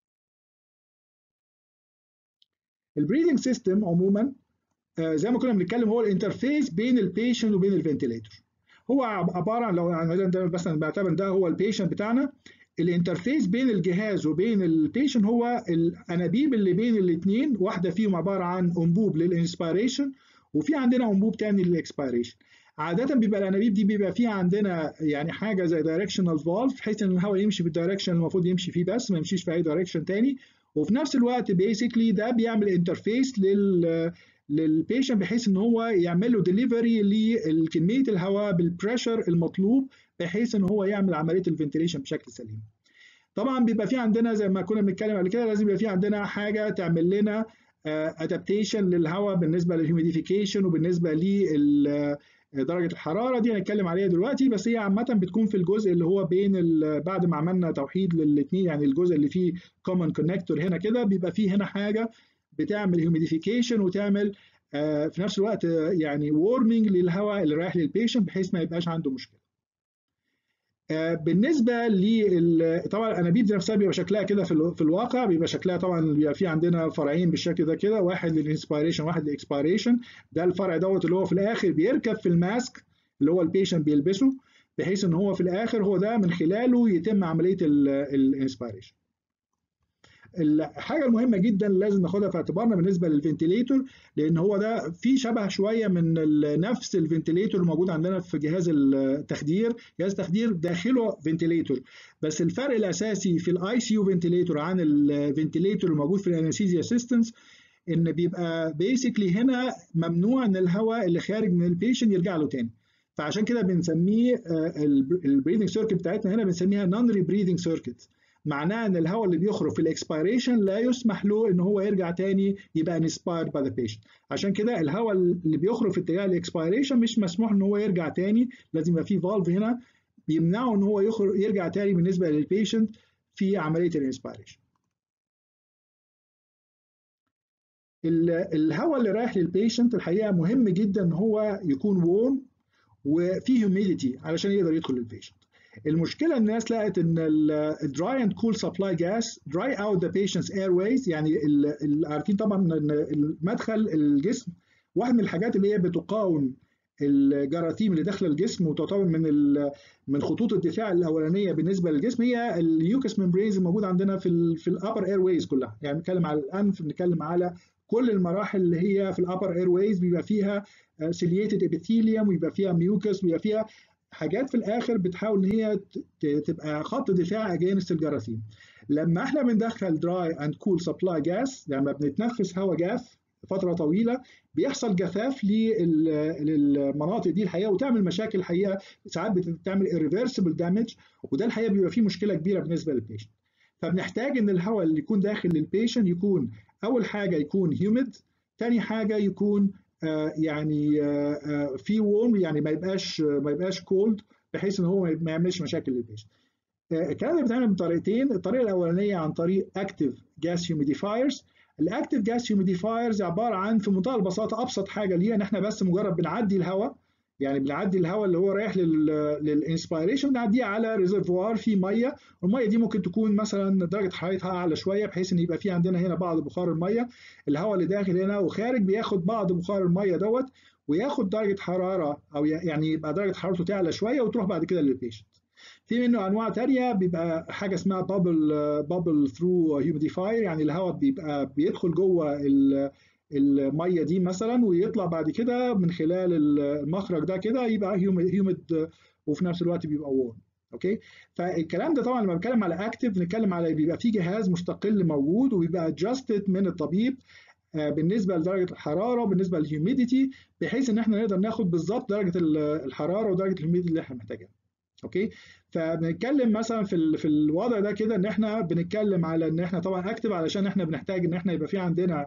S1: البريذنج سيستم عموما زي ما كنا بنتكلم هو الانترفيس بين البيشنت وبين الفنتيليتور. هو عباره عن لو مثلا بعتبر ده هو البيشنت بتاعنا، الانترفيس بين الجهاز وبين البيشنت هو الانابيب اللي بين الاثنين، واحده فيهم عباره عن انبوب للانسبيريشن وفي عندنا انبوب ثاني للاكسبيريشن. عاده بيبقى الانابيب دي بيبقى فيها عندنا يعني حاجه زي دايركشنال فالف بحيث ان الهواء يمشي في الدايركشن المفروض يمشي فيه بس ما يمشيش في اي دايركشن ثاني، وفي نفس الوقت بيسكلي ده بيعمل انترفيس لل للبيشنت بحيث ان هو يعمل له ديليفري لكميه الهواء بالبريشر المطلوب بحيث ان هو يعمل عمليه الفنتيليشن بشكل سليم. طبعا بيبقى في عندنا زي ما كنا بنتكلم قبل كده لازم يبقى في عندنا حاجه تعمل لنا ادابتيشن للهواء بالنسبه للهيوميديفيكيشن وبالنسبه لدرجه الحراره، دي هنتكلم عليها دلوقتي، بس هي عامه بتكون في الجزء اللي هو بين بعد ما عملنا توحيد للاثنين، يعني الجزء اللي فيه كومن كونكتور هنا كده بيبقى فيه هنا حاجه بتعمل هيوميديفيكيشن وتعمل آه في نفس الوقت آه يعني وورمنج للهواء اللي رايح للبيشنت بحيث ما يبقاش عنده مشكله. آه بالنسبه لل طبعا الانابيب دي نفسها بيبقى شكلها كده في, في الواقع بيبقى شكلها طبعا بيبقى في عندنا فرعين بالشكل ده كده، واحد للانسبيريشن واحد للاكسبيريشن. ده الفرع دوت اللي هو في الاخر بيركب في الماسك اللي هو البيشنت بيلبسه بحيث ان هو في الاخر هو ده من خلاله يتم عمليه الانسبيريشن. الحاجه المهمه جدا لازم ناخدها في اعتبارنا بالنسبه للفنتليتور، لان هو ده في شبه شويه من نفس الفنتليتور الموجود عندنا في جهاز التخدير. جهاز التخدير داخله فنتليتور، بس الفرق الاساسي في الاي سي يو فنتليتور عن الفنتليتور الموجود في الانستيزيا سيستمز ان بيبقى بيسكلي هنا ممنوع ان الهواء اللي خارج من البيشنت يرجع له تاني. فعشان كده بنسميه البريذنج سيركت بتاعتنا هنا بنسميها نون ريبريذنج سيركت، معناه ان الهواء اللي بيخرج في الاكسبيريشن لا يسمح له ان هو يرجع تاني يبقى انسبايرد باي ذا بيشنت. عشان كده الهواء اللي بيخرج في اتجاه الاكسبيريشن مش مسموح ان هو يرجع تاني، لازم يبقى في فالف هنا بيمنعه ان هو يخرج يرجع تاني بالنسبه للبيشنت في عمليه الانسبيريشن. الهواء اللي رايح للبيشنت الحقيقه مهم جدا ان هو يكون وورم وفيه هيوميديتي علشان يقدر يدخل للبيشنت. المشكله الناس لقت ان الدراي اند كول سبلاي جاس دراي اوت ذا بيشنتس اير ويز، يعني عارفين طبعا ان المدخل الجسم واحد من الحاجات اللي هي بتقاوم الجراثيم اللي داخله الجسم وتعتبر من من خطوط الدفاع الاولانيه بالنسبه للجسم هي اليوكس ممبرينز الموجوده عندنا في ال في الابر اير ويز كلها. يعني بنتكلم على الانف، بنتكلم على كل المراحل اللي هي في الابر اير ويز بيبقى فيها سيلييتد ابيثيليوم ويبقى فيها ميوكس ويبقى فيها حاجات في الاخر بتحاول ان هي تبقى خط دفاع اجينست الجراثيم. لما احنا بندخل دراي اند كول سبلاي جاس، لما بنتنفس هواء جاف فتره طويله بيحصل جفاف للمناطق دي الحقيقه وتعمل مشاكل الحقيقه، ساعات بتعمل irreversible damage، وده الحقيقه بيبقى فيه مشكله كبيره بالنسبه للبيشنت. فبنحتاج ان الهواء اللي يكون داخل للبيشنت يكون اول حاجه يكون هيوميد، ثاني حاجه يكون آه يعني آه آه في وورم، يعني ما يبقاش ما يبقاش كولد بحيث ان هو ما يعملش مشاكل للبيشنت. الكلام ده بيتعمل بطريقتين، الطريقه الاولانيه عن طريق اكتيف جاس هيوميديفايرز. الاكتيف جاس هيوميديفايرز عباره عن في منتهى البساطه ابسط حاجه ليها ان احنا بس مجرد بنعدي الهواء، يعني بنعدي الهواء اللي هو رايح للانسبيريشن بنعديه على ريزرفوار فيه ميه، والميه دي ممكن تكون مثلا درجه حرارتها اعلى شويه بحيث ان يبقى في عندنا هنا بعض بخار الميه. الهواء اللي داخل هنا وخارج بياخد بعض بخار الميه دوت وياخد درجه حراره، او يعني يبقى درجه حرارته تعلى شويه وتروح بعد كده للبيشنت. في منه انواع تانية بيبقى حاجه اسمها بابل بابل ثرو هيوميديفاير، يعني الهواء بيبقى بيدخل جوه الميه دي مثلا ويطلع بعد كده من خلال المخرج ده كده يبقى هيوميد وفي نفس الوقت بيبقى وورم. اوكي، فالكلام ده طبعا لما بنتكلم على اكتيف بنتكلم على بيبقى في جهاز مستقل موجود وبيبقى ادجستد من الطبيب بالنسبه لدرجه الحراره وبالنسبه للهيوميديتي، بحيث ان احنا نقدر ناخد بالظبط درجه الحراره ودرجه الهيوميديتي اللي احنا محتاجينها. اوكي، فبنتكلم مثلا في ال... في الوضع ده كده ان احنا بنتكلم على ان احنا طبعا اكتف علشان احنا بنحتاج ان احنا يبقى في عندنا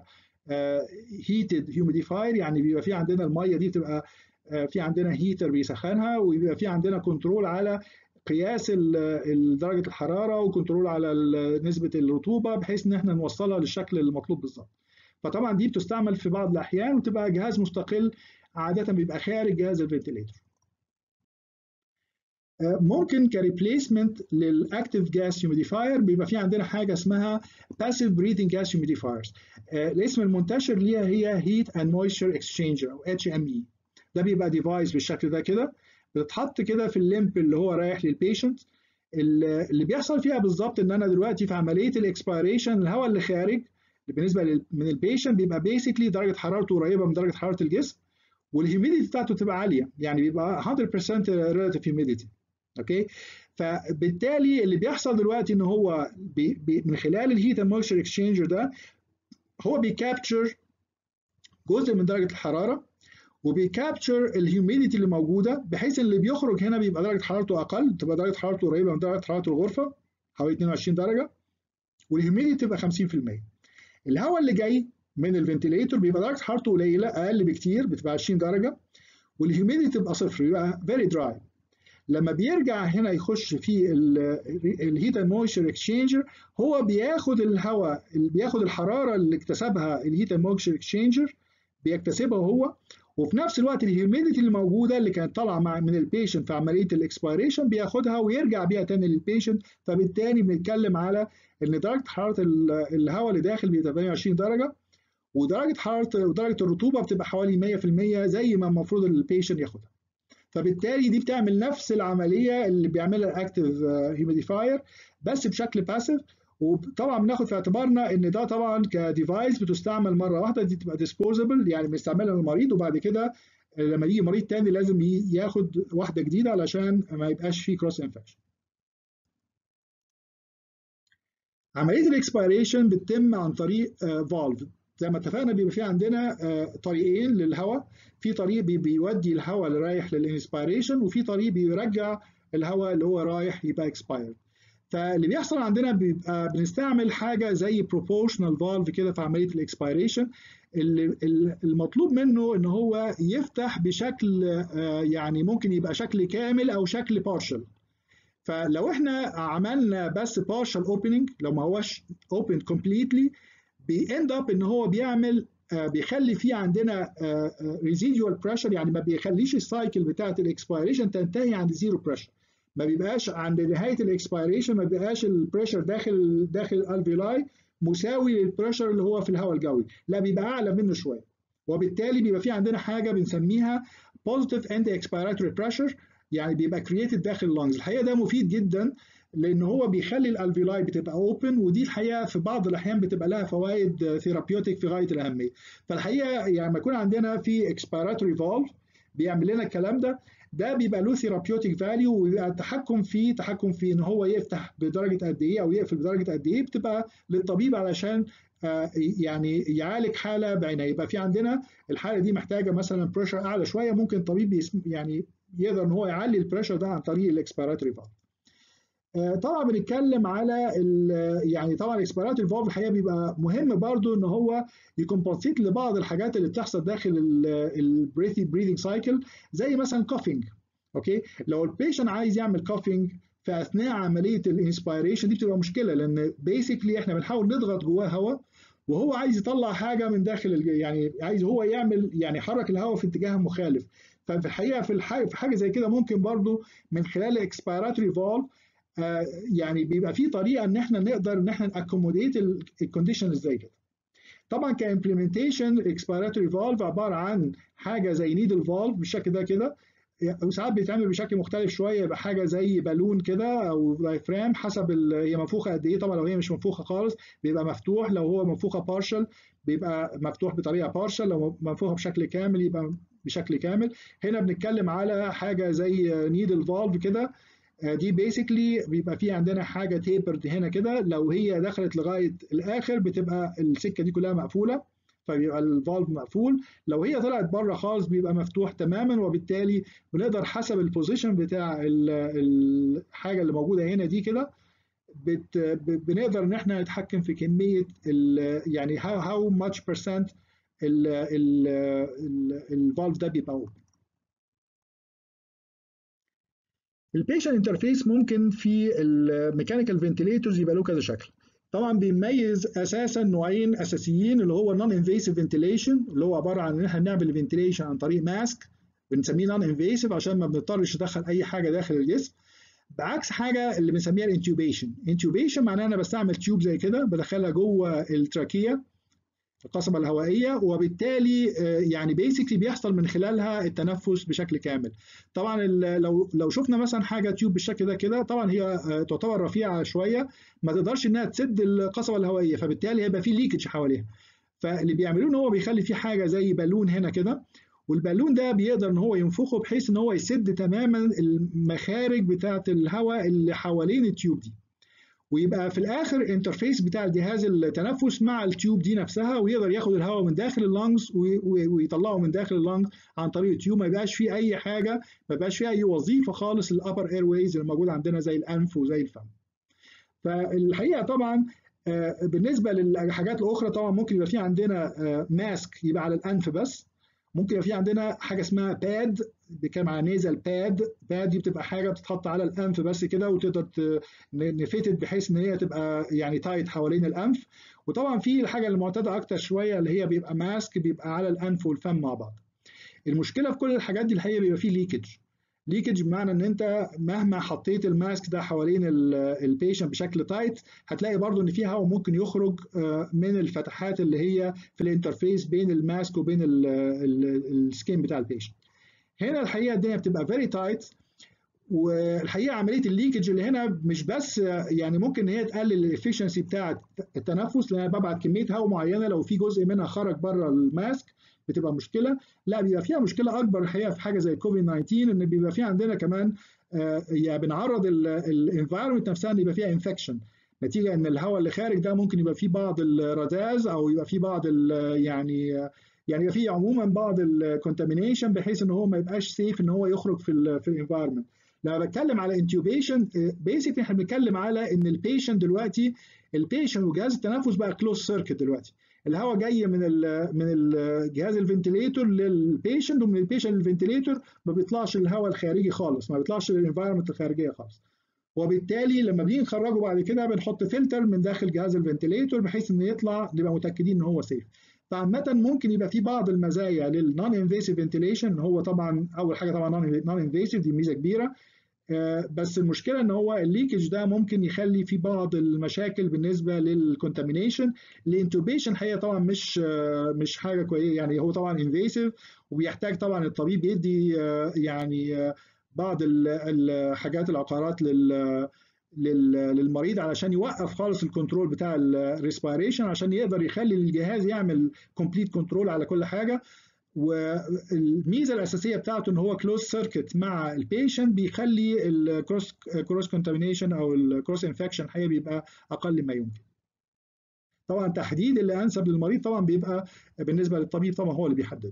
S1: هيتد هيوميديفاير، يعني بيبقى في عندنا الميه دي تبقى uh, في عندنا هيتر بيسخنها ويبقى في عندنا كنترول على قياس درجه الحراره وكنترول على نسبه الرطوبه بحيث ان احنا نوصلها للشكل المطلوب بالظبط. فطبعا دي بتستعمل في بعض الاحيان وتبقى جهاز مستقل عاده بيبقى خارج جهاز الفنتليتور. ممكن كريبليسمنت للاكتيف جاس هيوميديفاير بيبقى في عندنا حاجه اسمها باسيف بريثنج جاس هيوميديفايرز. الاسم المنتشر ليها هي هيت اند مويستشر اكسشينجر او اتش ام اي. ده بيبقى ديفايس بالشكل ده كده بتتحط كده في الليمب اللي هو رايح للبيشنت. اللي بيحصل فيها بالظبط ان انا دلوقتي في عمليه الاكسبيريشن الهواء اللي خارج بالنسبه من البيشنت بيبقى بيسكلي درجه حرارته قريبه من درجه حراره الجسم والهيوميديتي بتاعته تبقى عاليه، يعني بيبقى مية بالمية ريلاتيف هيوميديتي. اوكي، فبالتالي اللي بيحصل دلوقتي ان هو بي بي من خلال الهيت اند مويستشر اكسشينجر ده هو بيكابتشر جزء من درجه الحراره وبيكابتشر الهيوميديتي اللي موجوده بحيث ان اللي بيخرج هنا بيبقى درجه حرارته اقل، تبقى درجه حرارته قريبه من درجه حراره الغرفه حوالي اتنين وعشرين درجه والهيوميديتي تبقى خمسين بالمية. الهواء اللي جاي من الفنتليتور بيبقى درجه حرارته قليله اقل بكتير بتبقى عشرين درجه والهيوميديتي تبقى صفر يبقى فيري دراي. لما بيرجع هنا يخش في الهيت اند مويستشر اكسشينجر هو بياخد الهواء بياخد الحراره اللي اكتسبها الهيت اند مويستشر اكسشينجر بيكتسبها هو، وفي نفس الوقت الهيوميديتي اللي موجوده اللي كانت طالعه مع من البيشنت في عمليه الاكسبيريشن بياخدها ويرجع بيها تاني للبيشنت. فبالتالي بنتكلم على ان درجه حراره الهواء اللي داخل بتبقى ثمانية وعشرين درجه ودرجه حراره ودرجه الرطوبه بتبقى حوالي مية بالمية زي ما المفروض البيشنت ياخدها. فبالتالي دي بتعمل نفس العمليه اللي بيعملها الاكتيف هيوميديفاير بس بشكل باسيف، وطبعا بناخد في اعتبارنا ان ده طبعا كديفايس بتستعمل مره واحده، دي تبقى ديسبوزبل يعني بنستعملها للمريض، وبعد كده لما يجي مريض تاني لازم ياخد واحده جديده علشان ما يبقاش فيه كروس انفكشن. عمليه الاكسبيريشن بتتم عن طريق فالف. زي ما اتفقنا بيبقى في عندنا طريقين للهواء، في طريق بيودي الهواء اللي رايح للانسبيريشن، وفي طريق بيرجع الهواء اللي هو رايح يبقى اكسبايرد. فاللي بيحصل عندنا بيبقى بنستعمل حاجه زي بروبورشنال فالف كده في عمليه الاكسبيريشن. المطلوب منه ان هو يفتح بشكل يعني ممكن يبقى شكل كامل او شكل بارشل. فلو احنا عملنا بس partial opening، لو ما هوش open completely، بيend up ان هو بيعمل بيخلي فيه عندنا residual pressure، يعني ما بيخليش السايكل بتاعه الاكسبيريشن تنتهي عند زيرو بريشر. ما بيبقاش عند نهايه الاكسبيريشن ما بيبقاش البريشر داخل داخل الالفيولاي مساوي للبريشر اللي هو في الهواء الجوي، لا بيبقى اعلى منه شويه، وبالتالي بيبقى في عندنا حاجه بنسميها positive anti expiratory pressure، يعني بيبقى كرييتد داخل اللنجز. الحقيقه ده مفيد جدا لان هو بيخلي الالفيولاي بتبقى اوبن، ودي الحقيقه في بعض الاحيان بتبقى لها فوائد ثيرابيوتيك في غايه الاهميه. فالحقيقه يعني لما يكون عندنا في اكسبيراتوري فالف بيعمل لنا الكلام ده، ده بيبقى له ثيرابيوتيك فاليو، وبيبقى التحكم فيه تحكم في ان هو يفتح بدرجه قد ايه او يقفل بدرجه قد ايه، بتبقى للطبيب علشان يعني يعالج حاله بعينها. يبقى في عندنا الحاله دي محتاجه مثلا بريشر اعلى شويه، ممكن الطبيب يعني يقدر ان هو يعلي البريشر ده عن طريق الاكسبيراتوري فالف. طبعا بنتكلم على يعني طبعا الاكسبيراتوري فالف الحقيقه بيبقى مهم برضو ان هو يكمبنسيت لبعض الحاجات اللي بتحصل داخل البريثي بريثنج سايكل، زي مثلا كافينج. اوكي، لو البيشنت عايز يعمل كافينج في اثناء عمليه الانسبيريشن دي بتبقى مشكله، لان بيسكلي احنا بنحاول نضغط جواه هواء وهو عايز يطلع حاجه من داخل، يعني عايز هو يعمل يعني يحرك الهواء في اتجاه مخالف. ففي الحقيقه في الحاجة في حاجه زي كده ممكن برضو من خلال الاكسبيراتوري فالف آه يعني بيبقى في طريقه ان احنا نقدر ان احنا ناكوموديت الكونديشن زي كده. طبعا كامبلمنتيشن الاكسبيراتوري فالف عباره عن حاجه زي نيدل فالف بالشكل ده كده، وساعات بيتعمل بشكل مختلف شويه، يبقى حاجه زي بالون كده او دايفرام حسب هي منفوخه قد ايه. طبعا لو هي مش منفوخه خالص بيبقى مفتوح، لو هو منفوخه بارشل بيبقى مفتوح بطريقه بارشل، لو منفوخه بشكل كامل يبقى بشكل كامل. هنا بنتكلم على حاجه زي نيدل فالف كده، دي بيسكلي بيبقى في عندنا حاجه تيبرد هنا كده، لو هي دخلت لغايه الاخر بتبقى السكه دي كلها مقفوله فبيبقى الفالف مقفول، لو هي طلعت بره خالص بيبقى مفتوح تماما، وبالتالي بنقدر حسب البوزيشن بتاع الحاجه اللي موجوده هنا دي كده بنقدر ان احنا نتحكم في كميه يعني how much percent الفالف ده بيبقى اوبن. البيشنت انترفيس ممكن في الميكانيكال فنتيليتورز يبقى له كذا شكل. طبعا بيميز اساسا نوعين اساسيين، اللي هو النون انفيسيف فنتيليشن اللي هو عباره عن ان احنا بنعمل فنتيليشن عن طريق ماسك، بنسميه نون انفيسيف عشان ما بنضطرش ندخل اي حاجه داخل الجسم، بعكس حاجه اللي بنسميها الانتيوبيشن. انتيوبيشن معناها انا بستعمل تيوب زي كده بدخلها جوه التراكيه القصبة الهوائية، وبالتالي يعني بيسكلي بيحصل من خلالها التنفس بشكل كامل. طبعا لو لو شفنا مثلا حاجة تيوب بالشكل ده كده، طبعا هي تعتبر رفيعة شوية ما تقدرش انها تسد القصبة الهوائية، فبالتالي هيبقى في ليكج حواليها. فاللي بيعملوه ان هو بيخلي في حاجة زي بالون هنا كده، والبالون ده بيقدر ان هو ينفخه بحيث ان هو يسد تماما المخارج بتاعة الهواء اللي حوالين التيوب دي، ويبقى في الاخر انترفيس بتاع جهاز التنفس مع التيوب دي نفسها، ويقدر ياخد الهواء من داخل اللنجز ويطلعه من داخل اللنج عن طريق التيوب. ما يبقاش فيه اي حاجه، ما يبقاش فيه اي وظيفه خالص للابر اير ويز اللي موجود عندنا زي الانف وزي الفم. فالحقيقه طبعا بالنسبه للحاجات الاخرى طبعا ممكن يبقى في عندنا ماسك يبقى على الانف بس، ممكن يبقى في عندنا حاجه اسمها باد بيتكلم على نيزل باد. باد دي بتبقى حاجه بتتحط على الانف بس كده، وتقدر نفتت بحيث ان هي تبقى يعني تايت حوالين الانف. وطبعا في الحاجه المعتاده اكتر شويه اللي هي بيبقى ماسك بيبقى على الانف والفم مع بعض. المشكله في كل الحاجات دي الحقيقه بيبقى فيه ليكج. ليكج بمعنى ان انت مهما حطيت الماسك ده حوالين البيشنت بشكل تايت هتلاقي برضو ان في هواء ممكن يخرج من الفتحات اللي هي في الانترفيس بين الماسك وبين السكين بتاع البيشنت. هنا الحقيقه الدنيا بتبقى فيري تايت، والحقيقه عمليه الليكج اللي هنا مش بس يعني ممكن ان هي تقلل الافشنسي بتاعه التنفس، لان انا ببعت كميه هواء معينه لو في جزء منها خرج بره الماسك بتبقى مشكله. لا، بيبقى فيها مشكله اكبر الحقيقه في حاجه زي الكوفيد تسعة عشر، ان بيبقى في عندنا كمان يعني بنعرض الانفايرمنت نفسها ان يبقى فيها انفكشن، نتيجه ان الهواء اللي خارج ده ممكن يبقى فيه بعض الرذاذ او يبقى فيه بعض يعني يعني يبقى فيه عموما بعض الكونتامينيشن، بحيث ان هو ما يبقاش سيف ان هو يخرج في ال في الانفايرمنت. لما بتكلم على انتيوبيشن بيسكلي احنا بنتكلم على ان البيشنت دلوقتي، البيشنت وجهاز التنفس بقى كلوز سيركت دلوقتي. الهواء جاي من ال من الجهاز الفنتليتور للبيشنت، ومن البيشنت للفنتليتور ما بيطلعش الهواء الخارجي خالص، ما بيطلعش للانفايرمنت الخارجيه خالص. وبالتالي لما بنيجي نخرجه بعد كده بنحط فلتر من داخل جهاز الفنتليتور بحيث انه يطلع نبقى متاكدين ان هو سيف. فعامة ممكن يبقى في بعض المزايا للنون انفيسيف فنتيليشن، هو طبعا اول حاجه طبعا نون انفيسيف دي ميزه كبيره، بس المشكله ان هو الليكج ده ممكن يخلي في بعض المشاكل بالنسبه للكونتامينيشن. الانتوبيشن هي طبعا مش مش حاجه كويسه، يعني هو طبعا انفيسيف وبيحتاج طبعا الطبيب يدي يعني بعض الحاجات العقارات لل للمريض علشان يوقف خالص الكنترول بتاع الريسبيريشن، عشان يقدر يخلي الجهاز يعمل كومبليت كنترول على كل حاجه. والميزه الاساسيه بتاعته ان هو كلوز سيركت مع البيشنت، بيخلي الكروس كروس كونتامينيشن او الكروس انفكشن حقيقه بيبقى اقل ما يمكن. طبعا تحديد اللي انسب للمريض طبعا بيبقى بالنسبه للطبيب طبعا هو اللي بيحدده.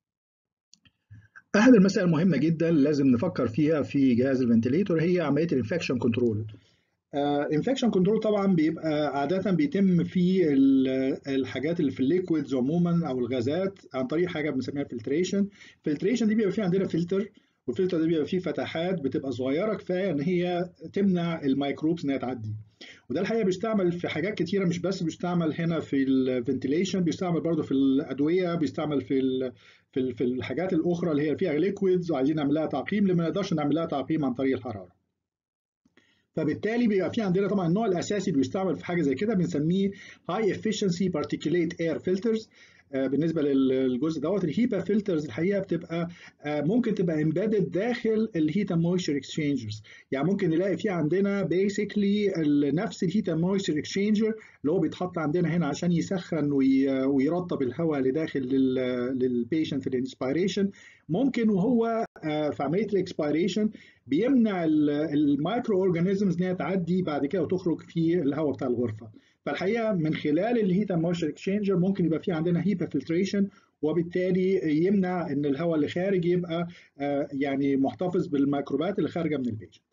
S1: احد المسائل المهمه جدا لازم نفكر فيها في جهاز الفنتليتور هي عمليه الانفكشن كنترول. الانفكشن كنترول طبعا بيبقى عاده بيتم في الحاجات اللي في الليكويدز عموما او الغازات عن طريق حاجه بنسميها فلتريشن. الفلتريشن دي بيبقى فيه عندنا فلتر، والفلتر ده بيبقى فيه فتحات بتبقى صغيره كفايه ان هي تمنع الميكروبس انها تعدي. وده الحقيقه بيستعمل في حاجات كتيره، مش بس بيستعمل هنا في الفنتيليشن، بيستعمل برضه في الادويه، بيستعمل في ال في في الحاجات الاخرى اللي هي فيها ليكويدز وعايزين نعمل لها تعقيم، اللي ما نقدرش نعمل لها تعقيم عن طريق الحراره. فبالتالي بيبقى في عندنا طبعا النوع الاساسي اللي بيستعمل في حاجه زي كده بنسميه هاي افشنسي بارتيكوليت اير فلترز. بالنسبه للجزء دوت الهيبا فلترز الحقيقه بتبقى ممكن تبقى امبيدد داخل الهيت مويستشر اكسشينجرز. يعني ممكن نلاقي في عندنا بيسكلي نفس الهيت مويستشر اكسشينجر اللي هو بيتحط عندنا هنا عشان يسخن ويرطب الهواء اللي داخل للبيشنت في الانسبيريشن، ممكن وهو في عمليه الاكسبيريشن بيمنع المايكرو اورجانيزمز ان هي تعدي بعد كده وتخرج في الهواء بتاع الغرفه. فالحقيقه من خلال الهيت مويستشر اكسشينجر ممكن يبقى في عندنا هيبا فلتريشن، وبالتالي يمنع ان الهواء اللي خارج يبقى يعني محتفظ بالميكروبات اللي خارجه من البيشنت.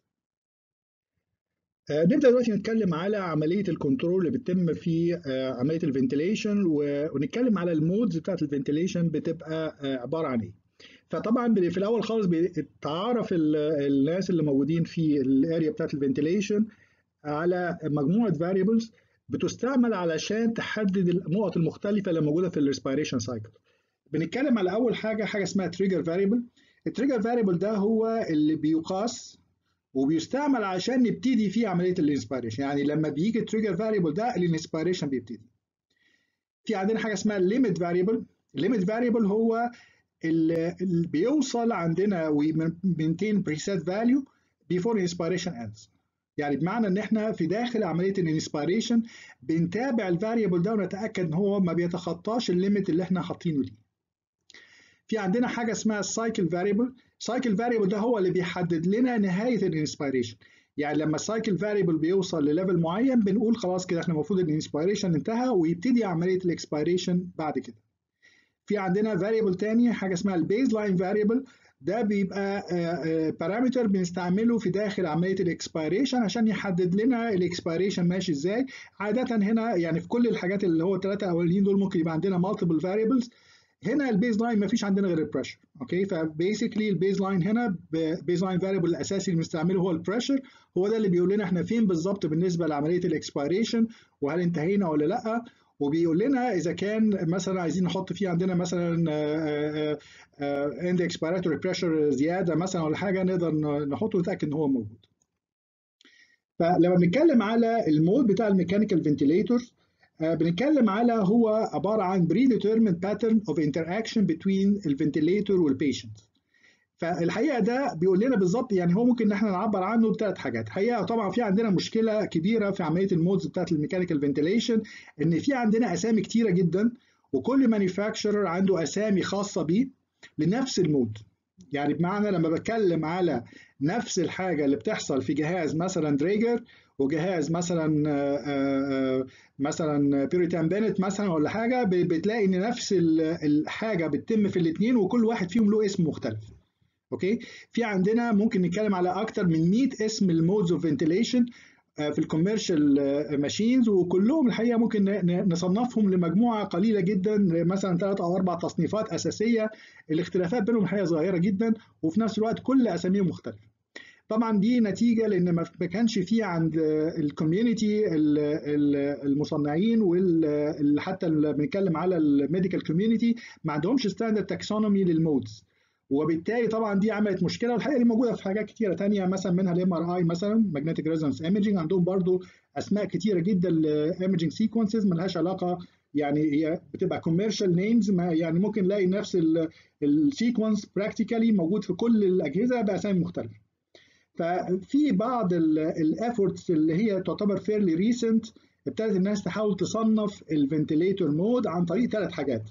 S1: نبدا دلوقتي نتكلم على عمليه الكنترول اللي بتتم في عمليه الفنتيليشن، ونتكلم على المودز بتاعت الفنتيليشن بتبقى عباره عن ايه. فطبعا في الاول خالص بيتعرف الناس اللي موجودين في الاريا بتاعت الفنتيليشن على مجموعه فاريبلز بتستعمل علشان تحدد النقط المختلفه اللي موجوده في الريسبيريشن سايكل. بنتكلم على اول حاجه حاجه اسمها تريجر فاريبل. التريجر فاريبل ده هو اللي بيقاس وبيستعمل عشان نبتدي فيه عمليه الانسبيريشن. يعني لما بيجي التريجر فاريبل ده الانسبيريشن بيبتدي. في عندنا حاجه اسمها الليميت فاريبل. الليميت فاريبل هو اللي بيوصل عندنا ومينتين بريسيت فاليو بيفور الانسبيريشن اندز. يعني بمعنى ان احنا في داخل عمليه الانسبيريشن بنتابع الفاريبل ده ونتاكد ان هو ما بيتخطاش الليميت اللي احنا حاطينه ليه. في عندنا حاجه اسمها السايكل فاريبل. السايكل فاريبل ده هو اللي بيحدد لنا نهايه الانسبيريشن. يعني لما السايكل فاريبل بيوصل لليفل معين بنقول خلاص كده احنا المفروض الانسبيريشن انتهى ويبتدي عمليه الاكسبيريشن بعد كده. في عندنا فاريبل تاني حاجه اسمها البيز لاين فاريبل. ده بيبقى بارامتر بنستعمله في داخل عمليه الاكسبيريشن عشان يحدد لنا الاكسبيريشن ماشي ازاي. عاده هنا يعني في كل الحاجات اللي هو الثلاثه اولين دول ممكن يبقى عندنا مالتيبل فاريبلز. هنا البيز لاين ما فيش عندنا غير البريشر. اوكي، فبيسكلي البيز لاين هنا بيز لاين فاريبل الاساسي اللي بنستعمله هو البريشر. هو ده اللي بيقول لنا احنا فين بالظبط بالنسبه لعمليه الاكسبيريشن وهل انتهينا ولا لا، وبيقول لنا اذا كان مثلا عايزين نحط فيه عندنا مثلا اند اكسبيراتوري بريشر زياده مثلا ولا حاجه نقدر نحطه ونتاكد ان هو موجود. فلما بنتكلم على المود بتاع الميكانيكال فنتيليتورز بنتكلم على هو عباره عن predetermined pattern of interaction between الفنتيليتور والبيشنت. فالحقيقه ده بيقول لنا بالظبط، يعني هو ممكن ان احنا نعبر عنه بثلاث حاجات. الحقيقه طبعا في عندنا مشكله كبيره في عمليه المودز بتاعت الميكانيكال فنتيليشن، ان في عندنا اسامي كتيره جدا، وكل مانيفاكتشرر عنده اسامي خاصه بيه لنفس المود. يعني بمعنى لما بتكلم على نفس الحاجه اللي بتحصل في جهاز مثلا دريجر وجهاز مثلا آه، آه، مثلا بيريتان بينت مثلا ولا حاجه، بتلاقي ان نفس الحاجه بتتم في الاثنين وكل واحد فيهم له اسم مختلف. اوكي، في عندنا ممكن نتكلم على اكتر من مية اسم المودز اوف فنتيليشن في الكوميرشال ماشينز، وكلهم الحقيقه ممكن نصنفهم لمجموعه قليله جدا، مثلا ثلاث او اربع تصنيفات اساسيه. الاختلافات بينهم الحقيقه صغيره جدا، وفي نفس الوقت كل اساميهم مختلفه. طبعا دي نتيجه لان ما كانش في عند الكوميونتي المصنعين وحتى اللي بنتكلم على الميديكال كوميونتي ما عندهمش ستاندرد تاكسونومي للمودز، وبالتالي طبعا دي عملت مشكله. والحقيقه دي موجوده في حاجات كتيره تانية، مثلا منها الام ار اي مثلا ماجنتيك ريزونانس ايمجنج، عندهم برضو اسماء كتيره جدا لايمجنج سيكونسز ملهاش علاقه، يعني هي بتبقى كوميرشال نيمز، يعني ممكن نلاقي نفس السيكونس براكتيكالي موجود في كل الاجهزه باسامي مختلفه. ففي بعض الافورتس اللي هي تعتبر فيرلي ريسنت ابتدت الناس تحاول تصنف الفنتيليتور مود عن طريق ثلاث حاجات: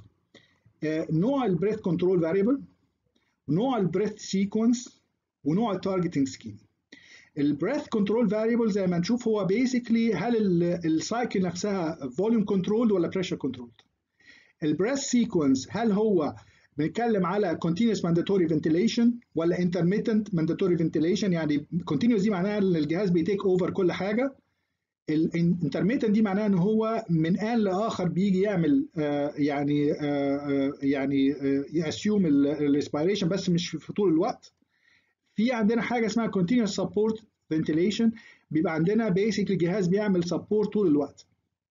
S1: نوع البريث كنترول فاريبل، نوع البريث سيكونس، ونوع التارجتنج سكيم. البريث كنترول فاريبل زي ما نشوف هو بيسكلي هل السايكل نفسها فوليوم كنترول ولا بريشر كنترول. البريث سيكونس هل هو بنتكلم على continuous mandatory ventilation ولا intermittent mandatory ventilation، يعني continuous دي معناها ان الجهاز بيتيك اوفر كل حاجه. الانترميتنت دي معناها ان هو من آن لاخر بيجي يعمل آه يعني آه يعني آه ياسيوم الريسبيريشن بس مش في طول الوقت. في عندنا حاجه اسمها continuous support ventilation، بيبقى عندنا بيسكلي الجهاز بيعمل سبورت طول الوقت.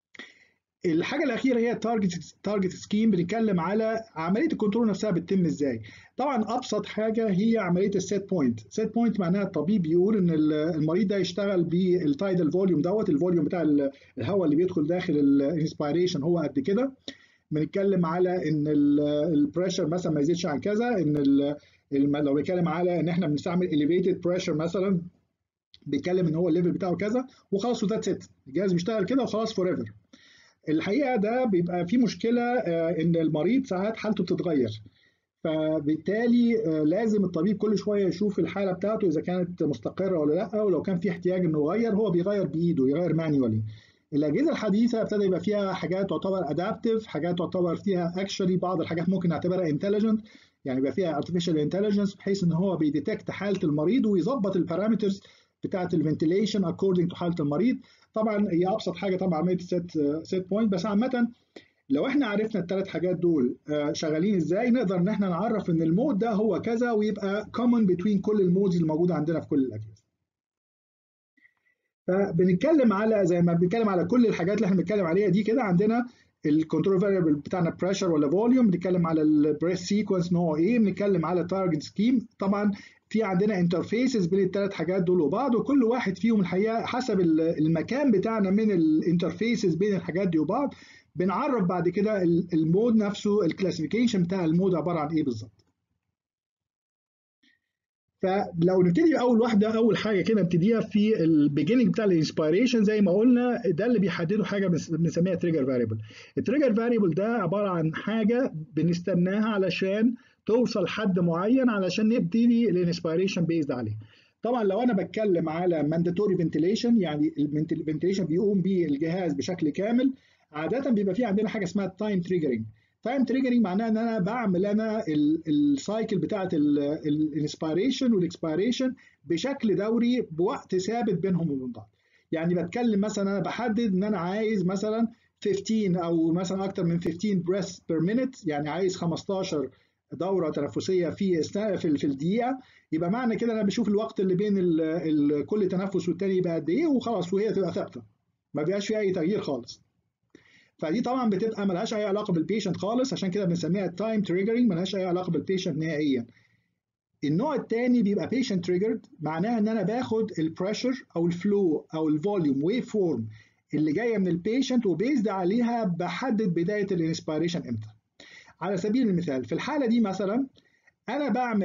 S1: الحاجه الاخيره هي التارجت تارجت سكيم، بنتكلم على عمليه الكنترول نفسها بتتم ازاي. طبعا ابسط حاجه هي عمليه السيت بوينت. سيت بوينت معناها الطبيب بيقول ان المريض ده يشتغل بالتايدال فوليوم دوت، الفوليوم بتاع الهواء اللي بيدخل داخل الانسبيريشن هو قد كده. بنتكلم على ان البريشر مثلا ما يزيدش عن كذا، ان لو بنتكلم على ان احنا بنستعمل elevated pressure مثلا بيتكلم ان هو الليفل بتاعه كذا وخلاص، وده سيت الجهاز بيشتغل كده وخلاص فور ايفر. الحقيقه ده بيبقى في مشكله ان المريض ساعات حالته بتتغير، فبالتالي لازم الطبيب كل شويه يشوف الحاله بتاعته اذا كانت مستقره ولا لا، ولو كان في احتياج انه يغير هو بيغير بايده، يغير مانيوالي. الاجهزه الحديثه ابتدى يبقى فيها حاجات تعتبر ادابتيف، حاجات تعتبر فيها اكشولي بعض الحاجات ممكن نعتبرها انتليجنت، يعني يبقى فيها ارتفيشال انتليجنس بحيث ان هو بيديتكت حاله المريض ويظبط البارامترز بتاعه الفنتيليشن اكوردنج تو حاله المريض. طبعا هي ابسط حاجه طبعا عمليه السيت سيت بوينت، بس عامه لو احنا عرفنا الثلاث حاجات دول شغالين ازاي نقدر ان احنا نعرف ان المود ده هو كذا ويبقى كومن بين كل المودز اللي موجوده عندنا في كل الاجهزه. فبنتكلم على زي ما بنتكلم على كل الحاجات اللي احنا بنتكلم عليها دي كده، عندنا الكنترول فاريبل بتاعنا بريشر ولا فوليوم، بنتكلم على البريث سيكونس نوعه ايه، بنتكلم على تارجت سكيم. طبعا في عندنا انترفيسز بين الثلاث حاجات دول وبعض، وكل واحد فيهم الحقيقه حسب المكان بتاعنا من الانترفيسز بين الحاجات دي وبعض بنعرف بعد كده المود نفسه، الكلاسيفيكيشن بتاع المود عباره عن ايه بالظبط. فلو نبتدي اول واحده، اول حاجه كده نبتديها في البيجيننج بتاع الانسبيريشن، زي ما قلنا ده اللي بيحدده حاجه بنسميها تريجر فاريبل. التريجر فاريبل ده عباره عن حاجه بنستناها علشان توصل حد معين علشان نبتدي الانسبيريشن بيزد عليه. طبعا لو انا بتكلم على مانداتوري فنتيليشن، يعني الفنتيليشن بيقوم بيه الجهاز بشكل كامل، عاده بيبقى في عندنا حاجه اسمها تايم تريجرنج. تايم تريجرنج معناه ان انا بعمل انا السايكل بتاعه الانسبيريشن والاكسبيريشن بشكل دوري بوقت ثابت بينهم وبين بعض. يعني بتكلم مثلا انا بحدد ان انا عايز مثلا خمستاشر او مثلا اكتر من خمستاشر بريث بير مينيت، يعني عايز خمستاشر دوره تنفسيه في في الدقيقه. يبقى معنى كده انا بشوف الوقت اللي بين ال ال كل تنفس والتاني يبقى قد ايه وخلاص، وهي تبقى ثابته ما بيبقاش فيها اي تغيير خالص. فدي طبعا بتبقى ملهاش اي علاقه بالبيشنت خالص، عشان كده بنسميها تايم تريجرنج، ملهاش اي علاقه بالبيشنت نهائيا. النوع الثاني بيبقى بيشنت تريجرد، معناها ان انا باخد البريشر او الفلو او الفوليوم ويف فورم اللي جايه من البيشنت وبيزد عليها بحدد بدايه الانسبيريشن امتى. على سبيل المثال في الحاله دي مثلا انا بعمل